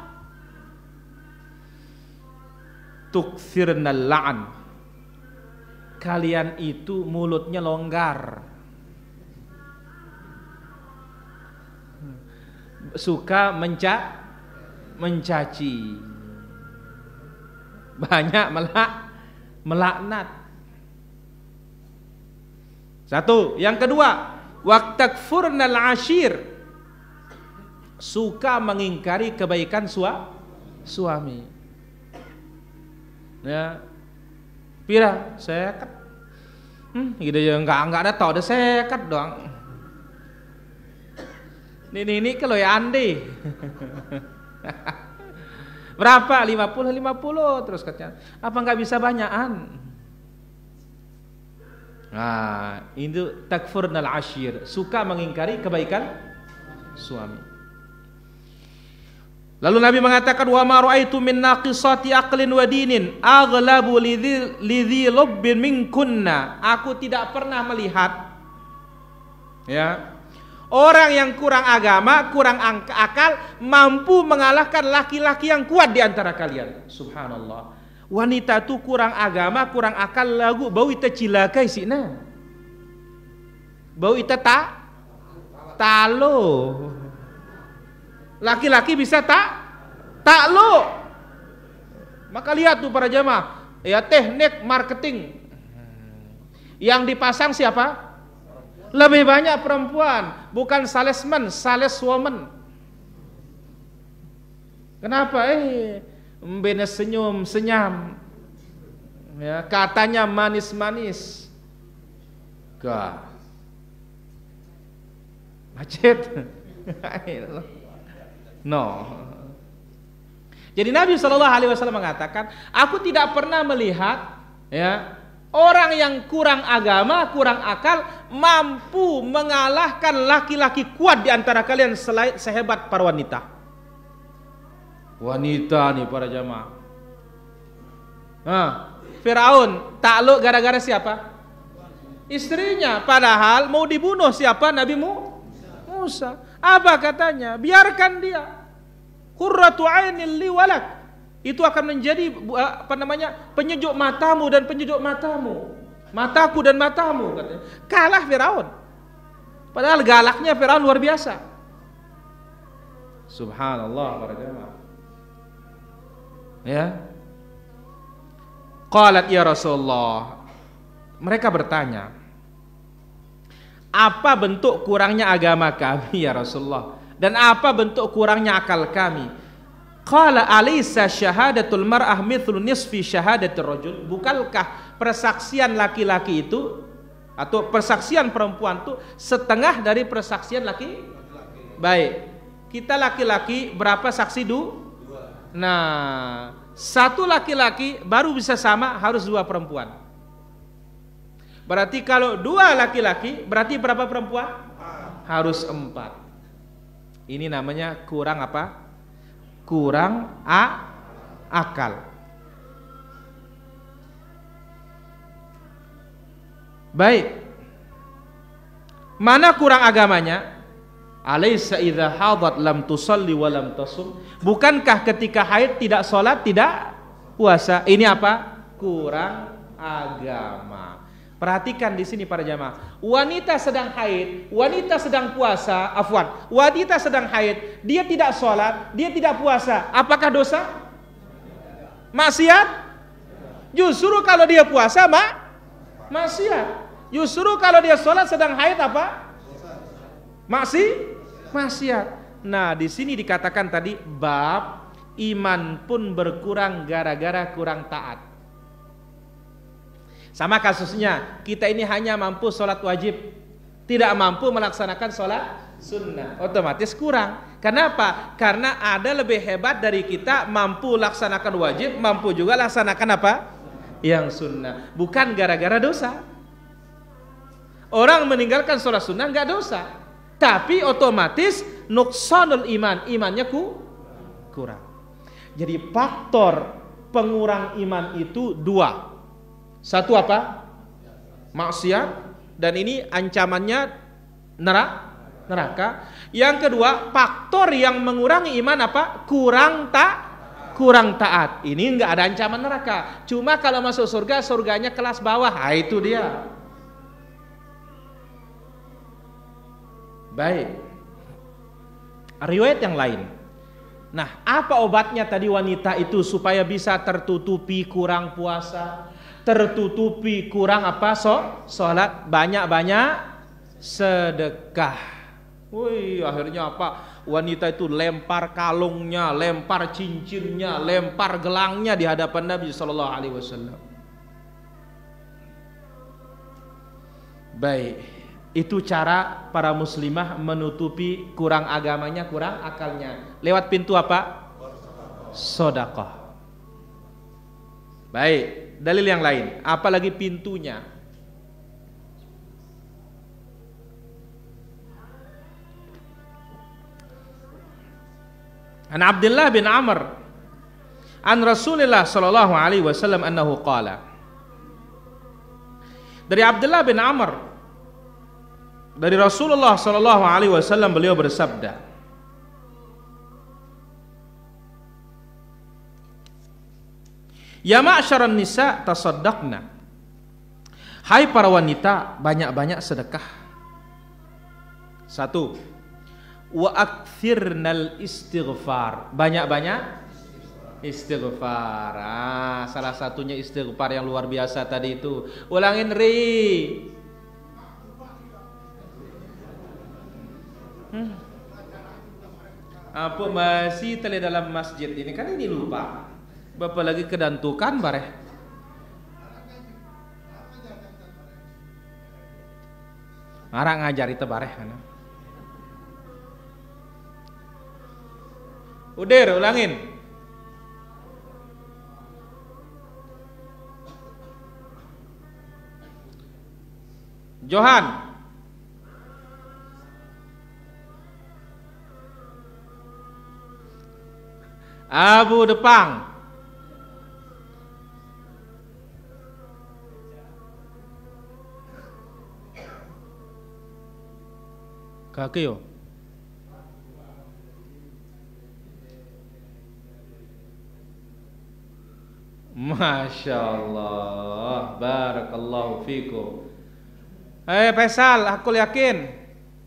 Tukthirnal la'an, kalian itu mulutnya longgar, suka mencaci, banyak melaknat. Satu. Yang kedua, waktakfurnal ashir, suka mengingkari kebaikan suami. Ya, pira sekat, gitu ya, enggak ada tau, ada sekat doang. Ini kalau ya andi berapa? 50 terus katanya, apa nggak bisa banyakan? Nah, itu takfurnal ashir, suka mengingkari kebaikan suami. Lalu Nabi mengatakan, wa ma ra'aitu min naqisati aqlin wa dinin aghlabu lidhi lubbin minkunna, aku tidak pernah melihat ya Orang yang kurang agama, kurang akal, mampu mengalahkan laki-laki yang kuat di antara kalian. Subhanallah. Wanita itu kurang agama, kurang akal, lagu bau ita cilakai sina. Bau ita talo. Laki-laki bisa taklo. Maka lihat tuh para jamaah, ya teknik marketing. Yang dipasang siapa? Lebih banyak perempuan, bukan salesman, saleswoman. Kenapa? Mbene senyum, senyam. Ya, katanya manis-manis. Gak. Macet. No. Jadi Nabi SAW mengatakan, aku tidak pernah melihat ya orang yang kurang agama, kurang akal mampu mengalahkan laki-laki kuat di antara kalian sehebat para wanita. Wanita nih para jamaah. Firaun takluk gara-gara siapa? Istrinya. Padahal mau dibunuh siapa? Nabi Musa. Apa katanya? Biarkan dia. Qurratu ainil li walak. Itu akan menjadi penyejuk matamu dan penyejuk matamu, mataku dan matamu, katanya. Kalah Firaun. Padahal galaknya Firaun luar biasa. Subhanallah para jemaah. Ya. Qalat ya Rasulullah. Mereka bertanya, apa bentuk kurangnya agama kami ya Rasulullah? Dan apa bentuk kurangnya akal kami? Qala alaysa syahadatul mar'ah mithlu nisfi syahadatir rajul? Bukankah persaksian laki-laki itu atau persaksian perempuan itu setengah dari persaksian laki? Baik. Kita laki-laki berapa saksi Nah, satu laki-laki baru bisa sama harus dua perempuan. Berarti kalau dua laki-laki berarti berapa perempuan? Harus 4. Ini namanya kurang apa? Kurang akal. Baik. Mana kurang agamanya? Alaysa idza hadat lam tusalli wa lam tasum? Bukankah ketika haid tidak sholat, tidak puasa? Ini apa? Kurang agama. Perhatikan di sini para jamaah. Wanita sedang haid, wanita sedang puasa, wanita sedang haid, dia tidak sholat, dia tidak puasa. Apakah dosa? Maksiat? Justru kalau dia puasa, maksiat. Justru kalau dia sholat sedang haid apa? Maksiat. Nah, di sini dikatakan tadi bab iman pun berkurang gara-gara kurang taat. Sama kasusnya, kita ini hanya mampu sholat wajib, tidak mampu melaksanakan sholat sunnah, otomatis kurang. Kenapa? Karena ada lebih hebat dari kita, mampu laksanakan wajib, mampu juga laksanakan apa? Yang sunnah. Bukan gara-gara dosa. Orang meninggalkan sholat sunnah nggak dosa, tapi otomatis nuqsanul iman, imannya kurang. Jadi faktor pengurang iman itu 2. Satu apa? Maksiat, dan ini ancamannya neraka. Yang kedua, faktor yang mengurangi iman apa? Kurang taat. Ini enggak ada ancaman neraka. Cuma kalau masuk surga, surganya kelas bawah. Itu dia. Baik. Riwayat yang lain. Nah, apa obatnya tadi wanita itu supaya bisa tertutupi kurang puasa? Tertutupi kurang apa? Sholat, banyak-banyak sedekah. Wih, akhirnya apa? Wanita itu lempar kalungnya, lempar cincinnya, lempar gelangnya di hadapan Nabi Sallallahu Alaihi Wasallam. Baik, itu cara para muslimah menutupi kurang agamanya, kurang akalnya. Lewat pintu apa? Sedekah. Baik, dalil yang lain, apalagi pintunya. An Abdullah bin Amr an Rasulullah sallallahu alaihi wasallam annahu qala. Dari Abdullah bin Amr dari Rasulullah sallallahu alaihi wasallam, beliau bersabda, "Ya ma'syaran nisa tasaddaqna." Hai para wanita, banyak-banyak sedekah. 1. Wa aktsirnal istighfar. Banyak-banyak istighfar. Salah satunya istighfar yang luar biasa tadi itu. Ulangin, Ri. Apa masih tele dalam masjid ini, kan ini lupa. Bapak lagi kedantukan bareh. Ngarang ngajar itu bareh kan. Udir, ulangin. Johan. Abu Depang. Kakio. Masya Allah, barakallahu fikum. Faisal, aku yakin.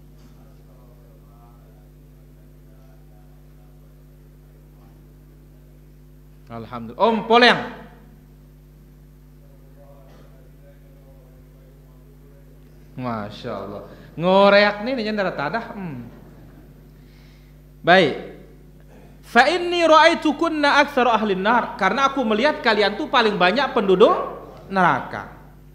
Alhamdulillah. Om Poleng. Masya Allah. Ngoreak nih darah tadah. Baik. Fa inni ra'aitukunna aktsaru ahli nar, karena aku melihat kalian tuh paling banyak penduduk neraka.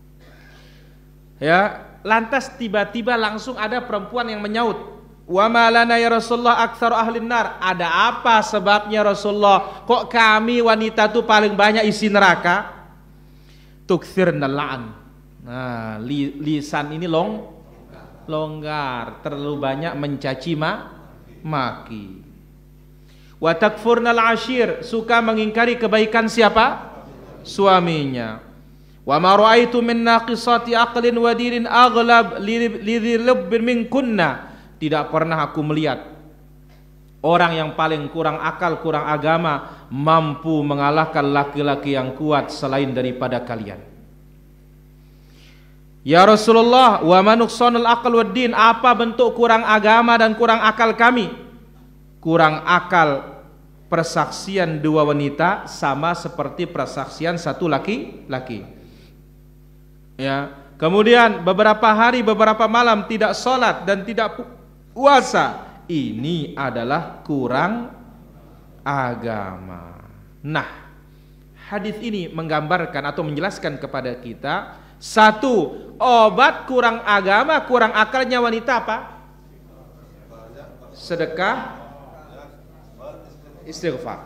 Ya, lantas tiba-tiba langsung ada perempuan yang menyaut, "Wa ma lana ya Rasulullah aktsaru ahli nar?" Ada apa sebabnya Rasulullah? Kok kami wanita tuh paling banyak isi neraka? Tuktsirna la'an. Nah, lisan ini longgar, terlalu banyak mencaci maki. Wa takfurnal ashir, suka mengingkari kebaikan siapa? Suaminya. Wa ma ra'aitu min naqisati aqlin wa dinin aghlab lidhilubbin minkunna. Tidak pernah aku melihat orang yang paling kurang akal, kurang agama mampu mengalahkan laki-laki yang kuat selain daripada kalian. Ya Rasulullah, wa ma nuqsanul aql wad din, apa bentuk kurang agama dan kurang akal kami? Kurang akal persaksian dua wanita sama seperti persaksian satu laki-laki. Ya, kemudian beberapa hari, beberapa malam tidak sholat dan tidak puasa. Ini adalah kurang agama. Nah, hadis ini menggambarkan atau menjelaskan kepada kita, satu, obat kurang agama, kurang akalnya wanita apa? Sedekah, istighfar.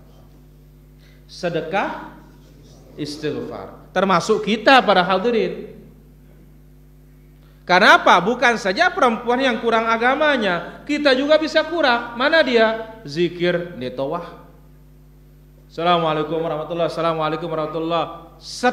Sedekah, istighfar. Termasuk kita para hadirin. Karena apa? Bukan saja perempuan yang kurang agamanya, kita juga bisa kurang. Mana dia? Zikir netowah. Assalamualaikum warahmatullahi, assalamualaikum warahmatullahi. Set.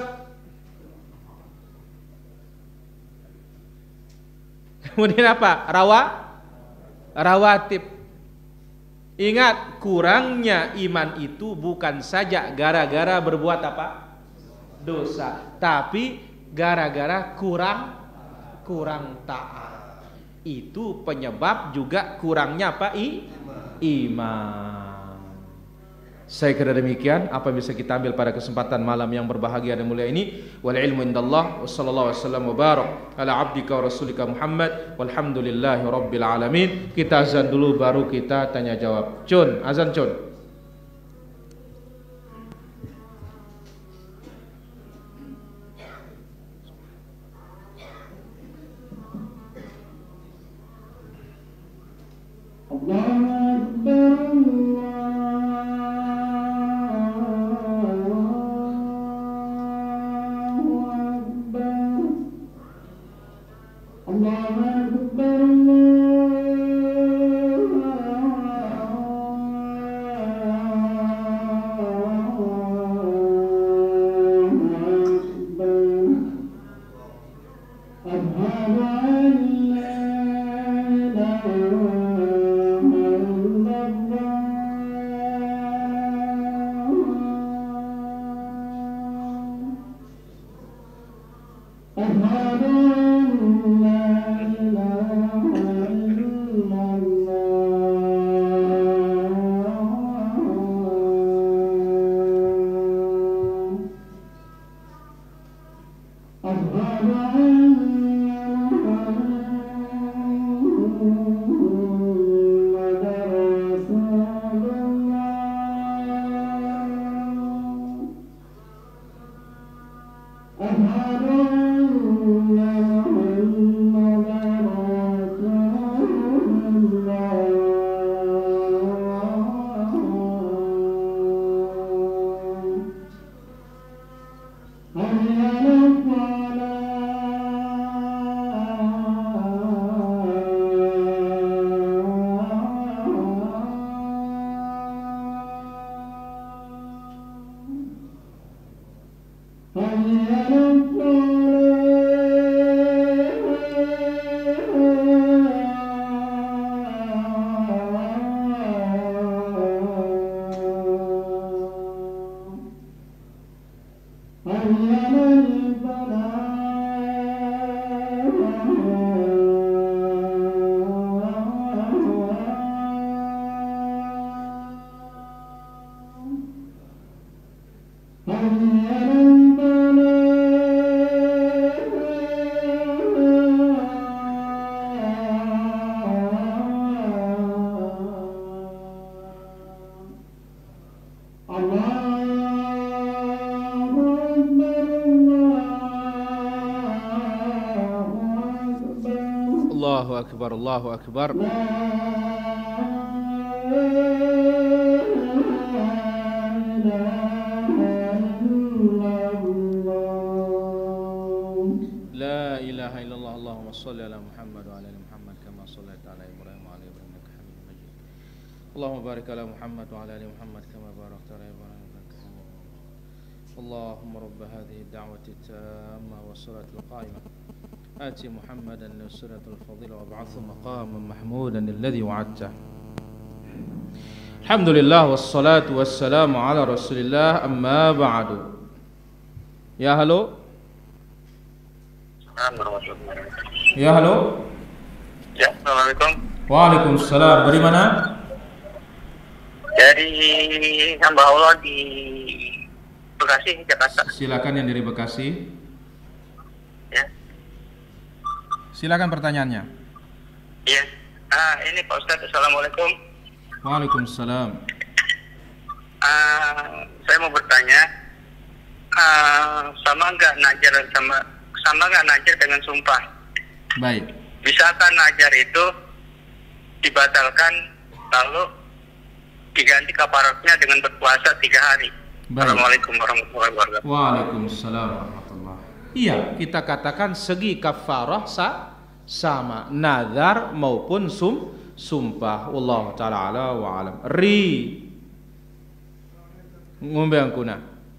Kemudian apa? Rawatib. Ingat, kurangnya iman itu bukan saja gara-gara berbuat apa? Dosa, tapi gara-gara kurang taat. Itu penyebab juga kurangnya apa? Iman. Saya kira demikian apa yang bisa kita ambil pada kesempatan malam yang berbahagia dan mulia ini. Wal ilmu indallah, wa sallallahu wasallam wa barak ala abdika wa rasulika Muhammad, walhamdulillahi rabbil alamin. Kita azan dulu baru kita tanya jawab. Cun, azan cun. أشهد أن لا Allahu Akbar, Allahu Akbar. La ilaha illallah. Allahumma salli ala Muhammad wa ala ali Muhammad kama sallaita ala Ibrahim wa ala ali Ibrahim innaka Hamidum Majid. Allahumma barik ala Muhammad wa ala ali Muhammad kama barakta ala Ibrahim innaka Hamidum Majid. Allahumma rabb hadhihi ad-da'wati at-tamma wa as-salati al-qa'imah. آتي محمدا السنة الفضيلة وابعثه مقاما محمودا الذي وعدته. الحمد لله والصلاة والسلام على رسول الله أما بعد. Ya halo. Ya halo. Ya, assalamualaikum. Waalaikumsalam. Dari mana? Dari hamba Allah di Bekasi, Jakarta. Silakan yang dari Bekasi. Ya. Silakan pertanyaannya. Iya. Ini Pak Ustadz, assalamualaikum. Waalaikumsalam. Saya mau bertanya, sama nggak najar dengan sumpah? Baik. Bisakah najar itu dibatalkan lalu diganti kafaratnya dengan berpuasa 3 hari? Baik. Assalamualaikum warahmatullahi wabarakatuh. Waalaikumsalam warahmatullahi. Iya, kita katakan segi kafarah sama nazar maupun sumpah. Wallahu taala ala wa alam. Ngombe angkuna.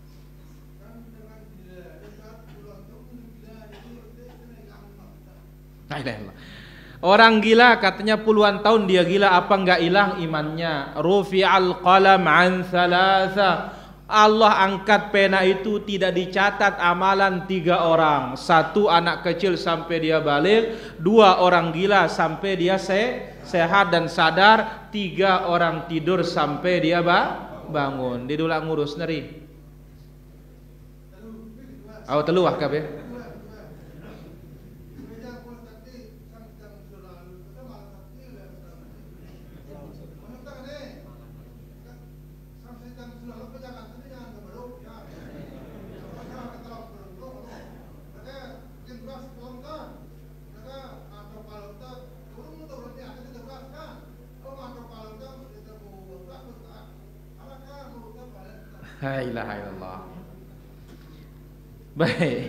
La ilaha illallah. Orang gila katanya puluhan tahun dia gila, apa enggak hilang imannya? Rufi'al qalam an thalatha. Allah angkat pena itu, tidak dicatat amalan 3 orang. 1 anak kecil sampai dia balik, 2 orang gila sampai dia sehat dan sadar, 3 orang tidur sampai dia bangun. Didulak ngurus neri. Aw teluah kabeh. La ilaha illallah. Baik.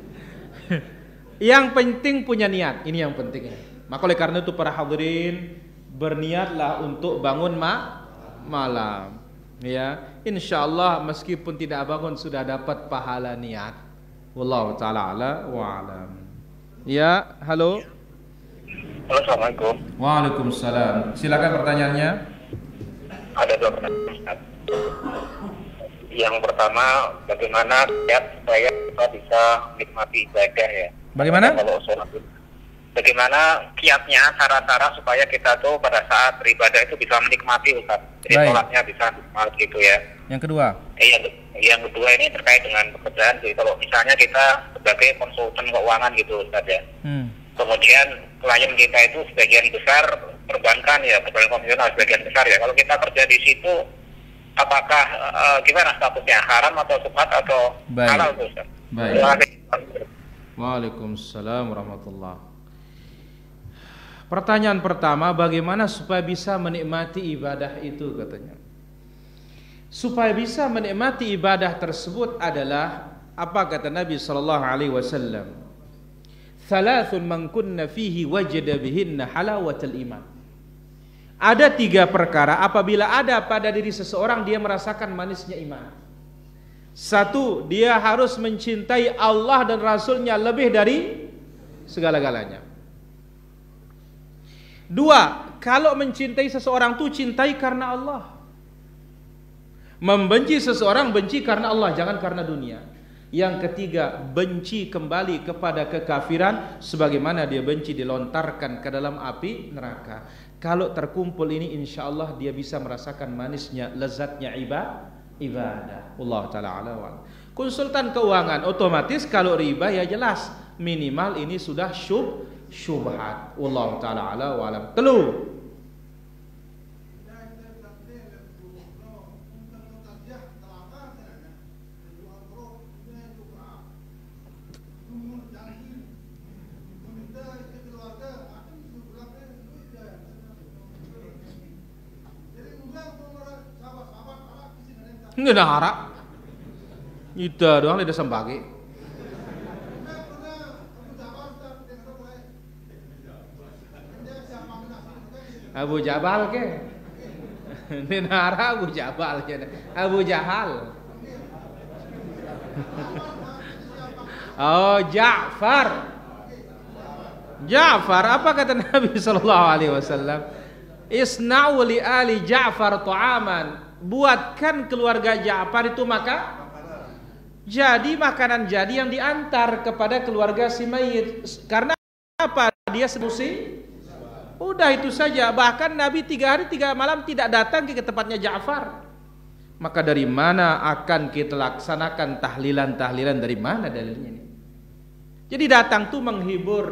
Yang penting punya niat, ini yang penting. Maka oleh karena itu para hadirin, berniatlah untuk bangun malam. Ya, insyaallah meskipun tidak bangun sudah dapat pahala niat. Wallahu taala ala wa alam. Ya, halo. Halo, Assalamualaikum. Waalaikumsalam. Silakan pertanyaannya. Ada dua pertanyaan, Ustaz. Yang pertama, bagaimana supaya kita bisa menikmati ibadah ya? Bagaimana? Kalau sholat, bagaimana kiatnya, cara-cara supaya kita tuh pada saat beribadah itu bisa menikmati, Ustaz. Jadi Baik. sholatnya bisa nikmat gitu ya. Yang kedua. Yang kedua ini terkait dengan pekerjaan. Jadi kalau misalnya kita sebagai konsultan keuangan gitu, Ustaz ya. Kemudian klien kita itu sebagian besar perbankan ya, perbankan konvensional sebagian besar ya. Kalau kita kerja di situ, apakah gimana statusnya, haram atau subhat atau Baik. halal tuh, Ustaz? Baik. Terima kasih. Waalaikumsalam warahmatullah. Pertanyaan pertama, bagaimana supaya bisa menikmati ibadah itu katanya. Supaya bisa menikmati ibadah tersebut adalah apa kata Nabi sallallahu alaihi wasallam? Thalathun man kunna fihi wajada bihinna halawatal iman. Ada 3 perkara apabila ada pada diri seseorang dia merasakan manisnya iman. 1, dia harus mencintai Allah dan Rasulnya lebih dari segala-galanya. 2, kalau mencintai seseorang itu cintai karena Allah. Membenci seseorang benci karena Allah, jangan karena dunia. Yang ketiga, benci kembali kepada kekafiran sebagaimana dia benci dilontarkan ke dalam api neraka. Kalau terkumpul ini insya Allah dia bisa merasakan manisnya, lezatnya ibadah. Allah ta'ala ala wa'ala. Konsultan keuangan otomatis kalau riba ya jelas minimal ini sudah syubhat. Allah ta'ala ala wa'ala. Telu. Nggak ada harap. Itu doang lidah sembagi. Abu Jabal ke? Nara Abu Jabal ke? Abu Jahal. Oh, Ja'far. Ja'far, apa kata Nabi sallallahu alaihi wasallam? Isna'u li ali Ja'far ta'aman. Buatkan keluarga Ja'far itu jadi makanan jadi yang diantar kepada keluarga si mayit. Karena apa? Dia semusi. Udah itu saja. Bahkan Nabi 3 hari 3 malam tidak datang ke tempatnya Ja'far. Maka dari mana akan kita laksanakan tahlilan dari mana dalilnya ini? Jadi datang tuh menghibur,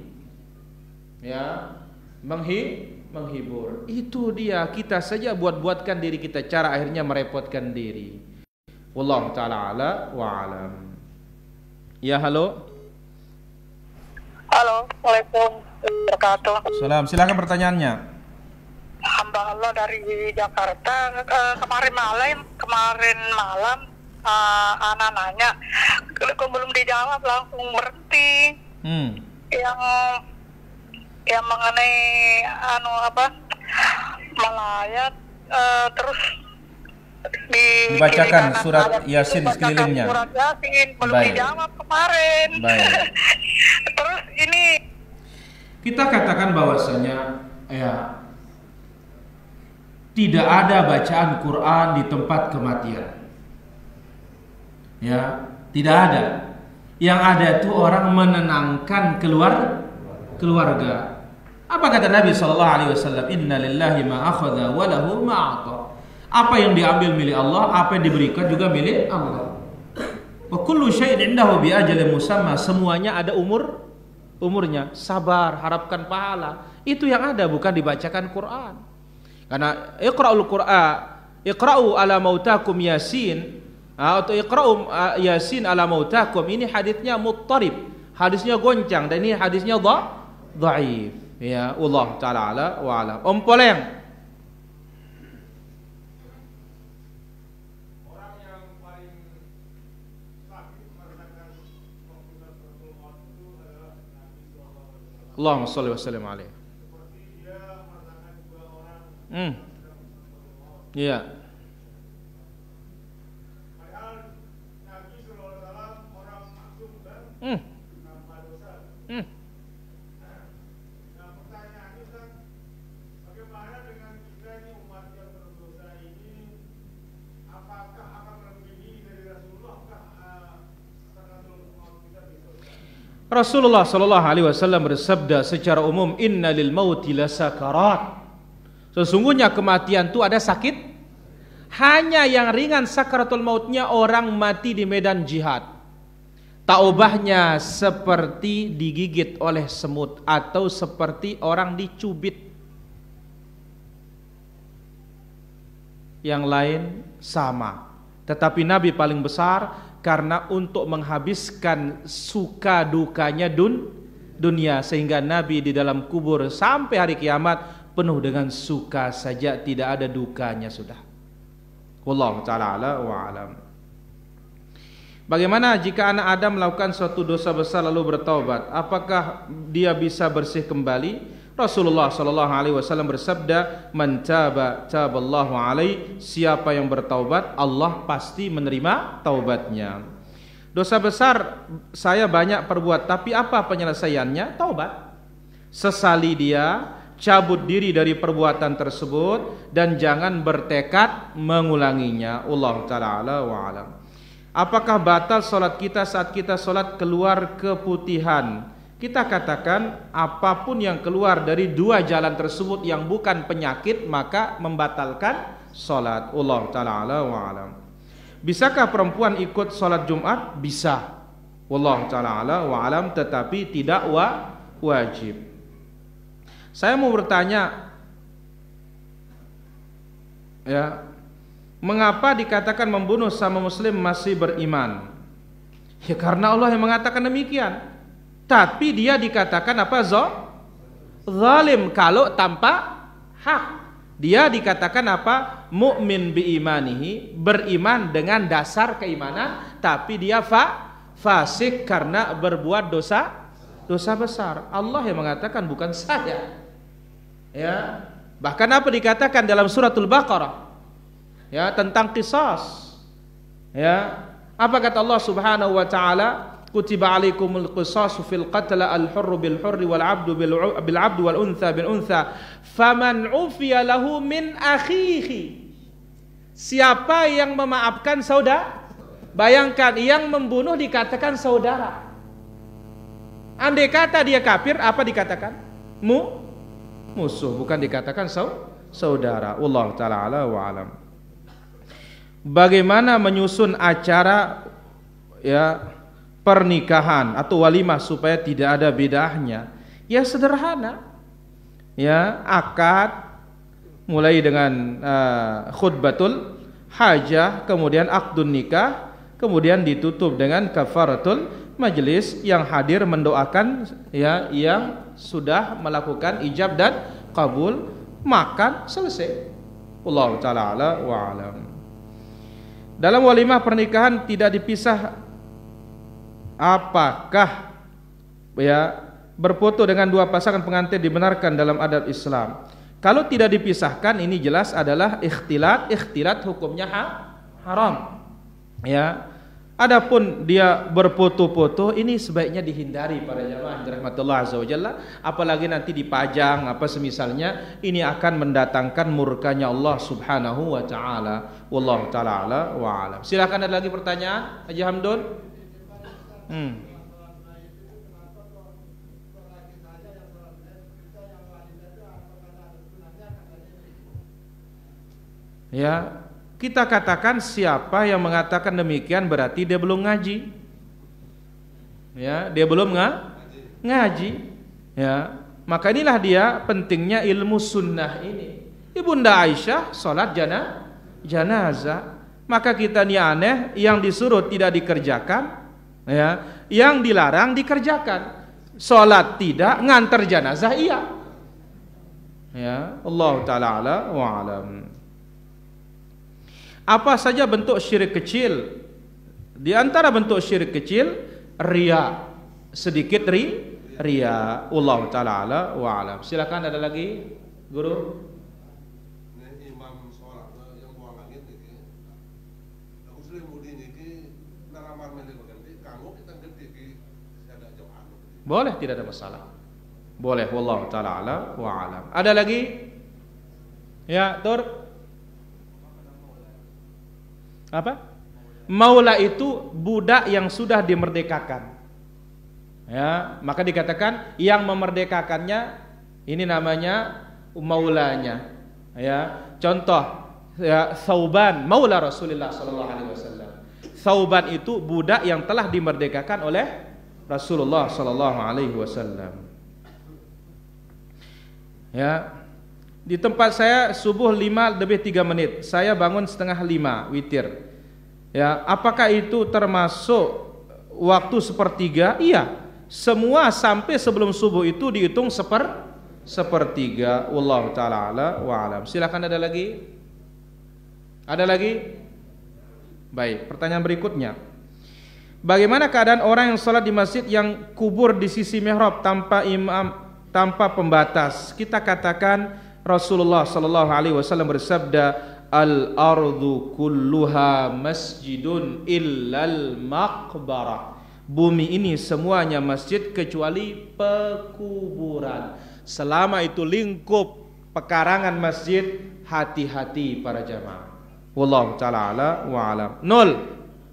ya, menghibur. Itu dia, kita saja buatkan diri kita cara akhirnya merepotkan diri. Wallahu taala ala wa alam. Ya, halo. Halo, Assalamualaikum warahmatullahi wabarakatuh. Salam, silakan pertanyaannya. Hamba Allah dari Jakarta. Kemarin malam anak nanya, kok belum dijawab langsung berhenti. Yang mengenai melayat, terus dibacakan surat Yasin sekelilingnya. Surat Yasin belum dijawab kemarin. Baik. Terus ini kita katakan bahwasanya ya tidak ada bacaan Quran di tempat kematian. Ya, tidak ada. Yang ada itu orang menenangkan keluarga. Apa kata Nabi sallallahu alaihi wasallam? Inna lillahi ma akhadha wa lahu ma a'ta. Apa yang diambil milik Allah, apa yang diberikan juga milik Allah. Wa kullu syai'in indahu bi ajalin musamma. Semuanya ada umurnya. Sabar, harapkan pahala. Itu yang ada, bukan dibacakan Quran. Karena iqra'u ala mautakum Yasin, atau iqra'u Yasin ala mautakum, ini hadisnya muttarib, hadisnya goncang, dan ini hadisnya dhaif. Ya, Allah taala ala wa alam. Om Poleng. Orang yang paling sakit merasakan waktunya Rasulul Maut itu adalah Nabi sallallahu alaihi wasallam. Allahumma shalli wa sallim alaihi. Seperti dia merasakan 2 orang Iya. padahal Nabi sallallahu alaihi wasallam orang maksum dan tanpa dosa. Nah, pertanyaan Rasulullah sallallahu alaihi wasallam bersabda secara umum, "Inna lil mauti lasakarat." Sesungguhnya kematian itu ada sakit. Hanya yang ringan sakaratul mautnya orang mati di medan jihad. Taubahnya seperti digigit oleh semut atau seperti orang dicubit. Yang lain sama. Tetapi Nabi paling besar karena untuk menghabiskan suka dukanya dunia, sehingga Nabi di dalam kubur sampai hari kiamat penuh dengan suka saja, tidak ada dukanya sudah. Wallahu ta'ala ala wa alam. Bagaimana jika anak Adam melakukan suatu dosa besar lalu bertaubat, apakah dia bisa bersih kembali? Rasulullah sallallahu alaihi wasallam bersabda, "Man taba taballahu alaihi." Siapa yang bertaubat, Allah pasti menerima taubatnya. Dosa besar saya banyak perbuat, tapi apa penyelesaiannya? Taubat. Sesali dia, cabut diri dari perbuatan tersebut dan jangan bertekad mengulanginya. Wallahu ta'ala wa alam. Apakah batal salat kita saat kita salat keluar keputihan? Kita katakan apapun yang keluar dari dua jalan tersebut yang bukan penyakit maka membatalkan salat. Allah taala wa alam. Bisakah perempuan ikut salat Jumat? Bisa. Wallahu taala wa alam, tetapi tidak wajib. Saya mau bertanya, ya, mengapa dikatakan membunuh sama muslim masih beriman? Ya karena Allah yang mengatakan demikian. Tapi dia dikatakan apa? Zalim kalau tanpa hak. Dia dikatakan apa? Mukmin bi imanihi, beriman dengan dasar keimanan, tapi dia fasik karena berbuat dosa besar. Allah yang mengatakan, bukan saya. Ya. Bahkan apa dikatakan dalam suratul Baqarah? Ya, tentang qisas. Ya. Apa kata Allah Subhanahu wa taala? Kutiba alaikumul qisasu fil qatla al-hurru bil hurri wal 'abdu bil 'abdi wal untha bil untha faman 'ufiya lahu min akhihi. Siapa yang memaafkan saudara? Bayangkan, yang membunuh dikatakan saudara. Andai kata dia kafir, apa dikatakan? Musuh, bukan dikatakan saudara. Wallahu ta'ala ala wa alam. Bagaimana menyusun acara, ya, pernikahan atau walimah supaya tidak ada bid'ahnya? Ya sederhana. Ya, akad mulai dengan khutbatul hajah, kemudian akdun nikah, kemudian ditutup dengan kafaratul majlis, yang hadir mendoakan, ya, yang sudah melakukan ijab dan kabul, makan, selesai. Wallahu ta'ala ala wa alam. Dalam walimah pernikahan tidak dipisah. Apakah, ya, berfoto dengan dua pasangan pengantin dibenarkan dalam adat Islam? Kalau tidak dipisahkan, ini jelas adalah ikhtilat hukumnya haram. Ya. Adapun dia berfoto-foto, ini sebaiknya dihindari para jamaah rahmatullah azza wajalla, apalagi nanti dipajang apa semisalnya, ini akan mendatangkan murkanya Allah Subhanahu wa taala. Wallahu taala ala wa alam. Silakan, ada lagi pertanyaan, Haji Hamdun? Ya, kita katakan siapa yang mengatakan demikian berarti dia belum ngaji. Ya, dia belum ngaji. Ya, maka inilah dia pentingnya ilmu sunnah ini. Ibunda Aisyah salat janazah, maka kita ni aneh, yang disuruh tidak dikerjakan, ya, yang dilarang dikerjakan. Salat tidak, ngantar jenazah iya. Ya, Allah taala ala wa alam. Apa saja bentuk syirik kecil? Di antara bentuk syirik kecil, riya. Sedikit riya. Allah taala ala wa alam. Silakan, ada lagi, Guru? Imam sholat yang buang langit ini, aku sering mudi ini naramar meli berganti, kamu kita ganti ada jauhan. Boleh, tidak ada masalah. Boleh, wallahu taala ala wa alam. Ada lagi? Ya, Tur. Apa? Maula itu budak yang sudah dimerdekakan. Ya, maka dikatakan yang memerdekakannya ini namanya maulanya. Ya, contoh ya, Thauban maula Rasulullah sallallahu alaihi wasallam. Thauban itu budak yang telah dimerdekakan oleh Rasulullah sallallahu alaihi wasallam. Ya. Di tempat saya subuh 5:03. Saya bangun 4:30 witir. Ya, apakah itu termasuk waktu sepertiga? Iya. Semua sampai sebelum subuh itu dihitung sepertiga. Wallahu taala ala wa alam. Silakan, ada lagi? Ada lagi? Baik, pertanyaan berikutnya. Bagaimana keadaan orang yang sholat di masjid yang kubur di sisi mihrab tanpa imam, tanpa pembatas? Kita katakan Rasulullah sallallahu alaihi wasallam bersabda, al-ardu kulluha masjidun illal maqbarah. Bumi ini semuanya masjid kecuali pekuburan. Selama itu lingkup pekarangan masjid, hati-hati para jamaah. Wallahu ta'ala ala wa alam. 0.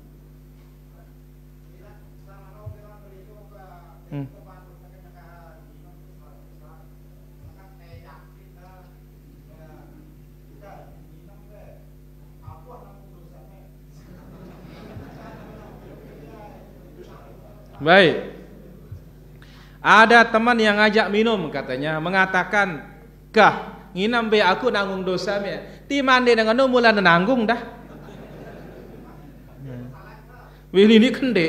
Baik. Ada teman yang ngajak minum katanya, mengatakan, "Kah, nginam be aku nanggung dosa me. Ti mandi dengan mula nanggung dah." Ini kende.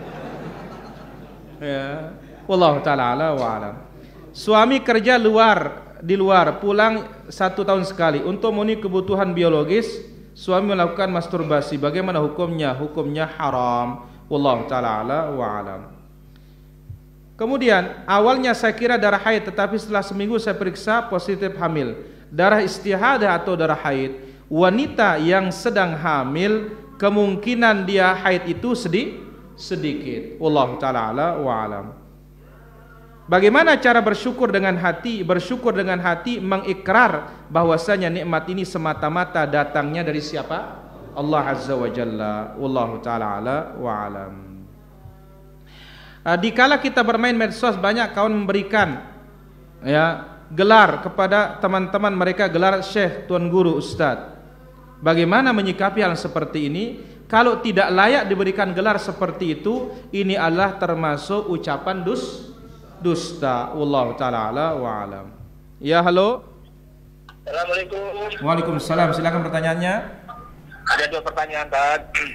Ya, wallahu taala ala wa alam. Suami kerja di luar, pulang 1 tahun sekali untuk memenuhi kebutuhan biologis. Suami melakukan masturbasi. Bagaimana hukumnya? Hukumnya haram. Wallahu ta'ala ala wa alam. Kemudian awalnya saya kira darah haid, tetapi setelah seminggu saya periksa positif hamil. Darah istihadah atau darah haid. Wanita yang sedang hamil kemungkinan dia haid itu sedikit. Wallahu ta'ala ala wa alam. Bagaimana cara bersyukur dengan hati? Bersyukur dengan hati mengikrar bahwasanya nikmat ini semata-mata datangnya dari siapa? Allah Azza wa Jalla. Wallahu ta'ala ala wa alam. Dikala kita bermain medsos, banyak kawan memberikan ya gelar kepada teman-teman mereka, gelar Syekh, Tuan Guru, Ustadz. Bagaimana menyikapi hal seperti ini? Kalau tidak layak diberikan gelar seperti itu, ini adalah termasuk ucapan dusta. Wallahu ta'ala ala wa alam. Ya, halo. Assalamualaikum. Waalaikumsalam. Silakan pertanyaannya. Ada 2 pertanyaan, tadi.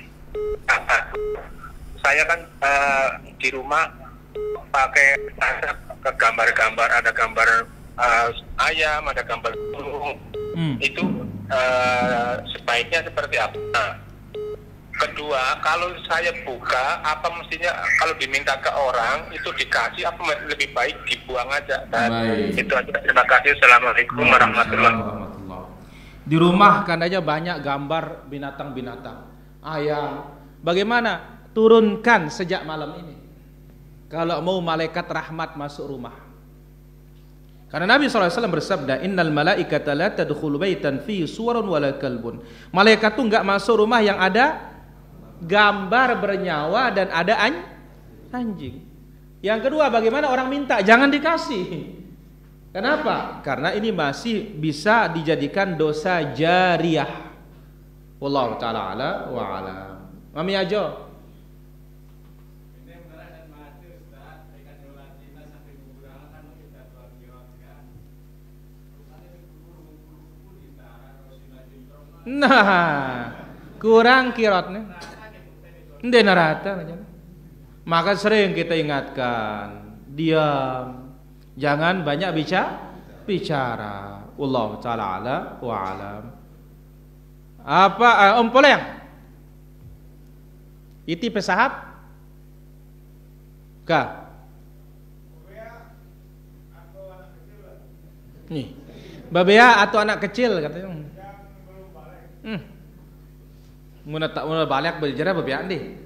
Saya kan di rumah pakai ke gambar-gambar, ada gambar ayam, ada gambar burung. Itu sebaiknya seperti apa? Kedua, kalau saya buka, apa mestinya kalau diminta ke orang itu dikasih, apa lebih baik dibuang aja? Dan itu aja. Terima kasih. Assalamualaikum warahmatullahi wabarakatuh. Di rumah kan aja banyak gambar binatang-binatang, ayam. Bagaimana? Turunkan sejak malam ini, kalau mau malaikat rahmat masuk rumah. Karena Nabi SAW bersabda, innal malaikata la tadkhulu baitan fi suwarun wala kalbun. Malaikat itu enggak masuk rumah yang ada gambar bernyawa dan ada anjing. Yang kedua, bagaimana orang minta? Jangan dikasih. Kenapa? Karena ini masih bisa dijadikan dosa jariyah. Wallahu ta'ala ala wa alam. Mami ajo. Nah, kurang kirotnya. Ndek narata. Maka sering kita ingatkan, diam. Jangan banyak bicara. Allah ta'ala ala wa alam. Apa ompoleng? Iti pesahap? Ka? Nih, babea atau anak kecil katanya. Muna tak muna balik berjalan babea deh.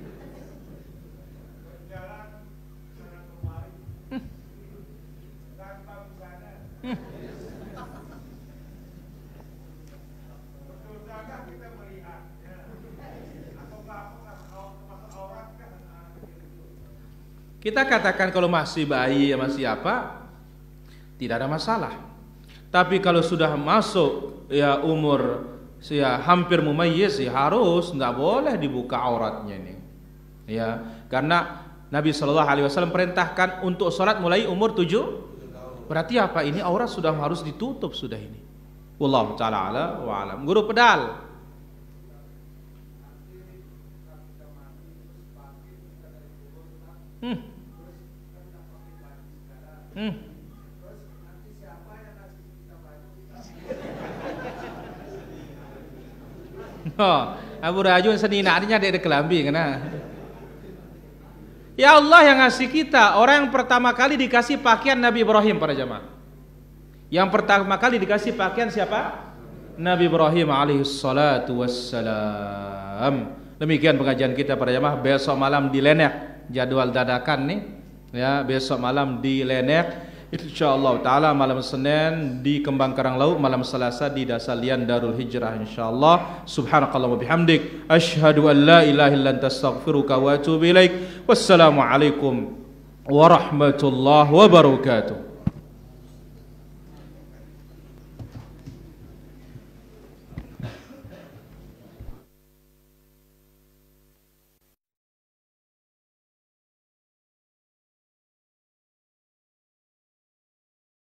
Kita katakan kalau masih bayi, masih apa, tidak ada masalah. Tapi kalau sudah masuk ya umur ya hampir mumayyiz, ya harus, nggak boleh dibuka auratnya ini. Ya, karena Nabi SAW perintahkan untuk sholat mulai umur 7. Berarti apa? Ini aurat sudah harus ditutup sudah ini. Wallahu ta'ala ala wa alam. Guru pedal. Oh, Abu Rajun seninaknya ada kelambi kena. Ya Allah yang ngasih kita. Orang yang pertama kali dikasih pakaian Nabi Ibrahim para jamaah. Yang pertama kali dikasih pakaian siapa? Nabi Ibrahim alaihi salatu wassalam. Demikian pengajian kita para jamaah. Besok malam di Lenek, jadwal dadakan nih. Ya, besok malam di Lenek. InsyaAllah ta'ala malam Senin di Kembang Karang Laut, malam Selasa di Dasalian Darul Hijrah insyaallah. Subhanakallah wa bihamdik, asyhadu an la ilaha illa anta astaghfiruka wa atubu ilaik. Wassalamualaikum warahmatullahi wabarakatuh.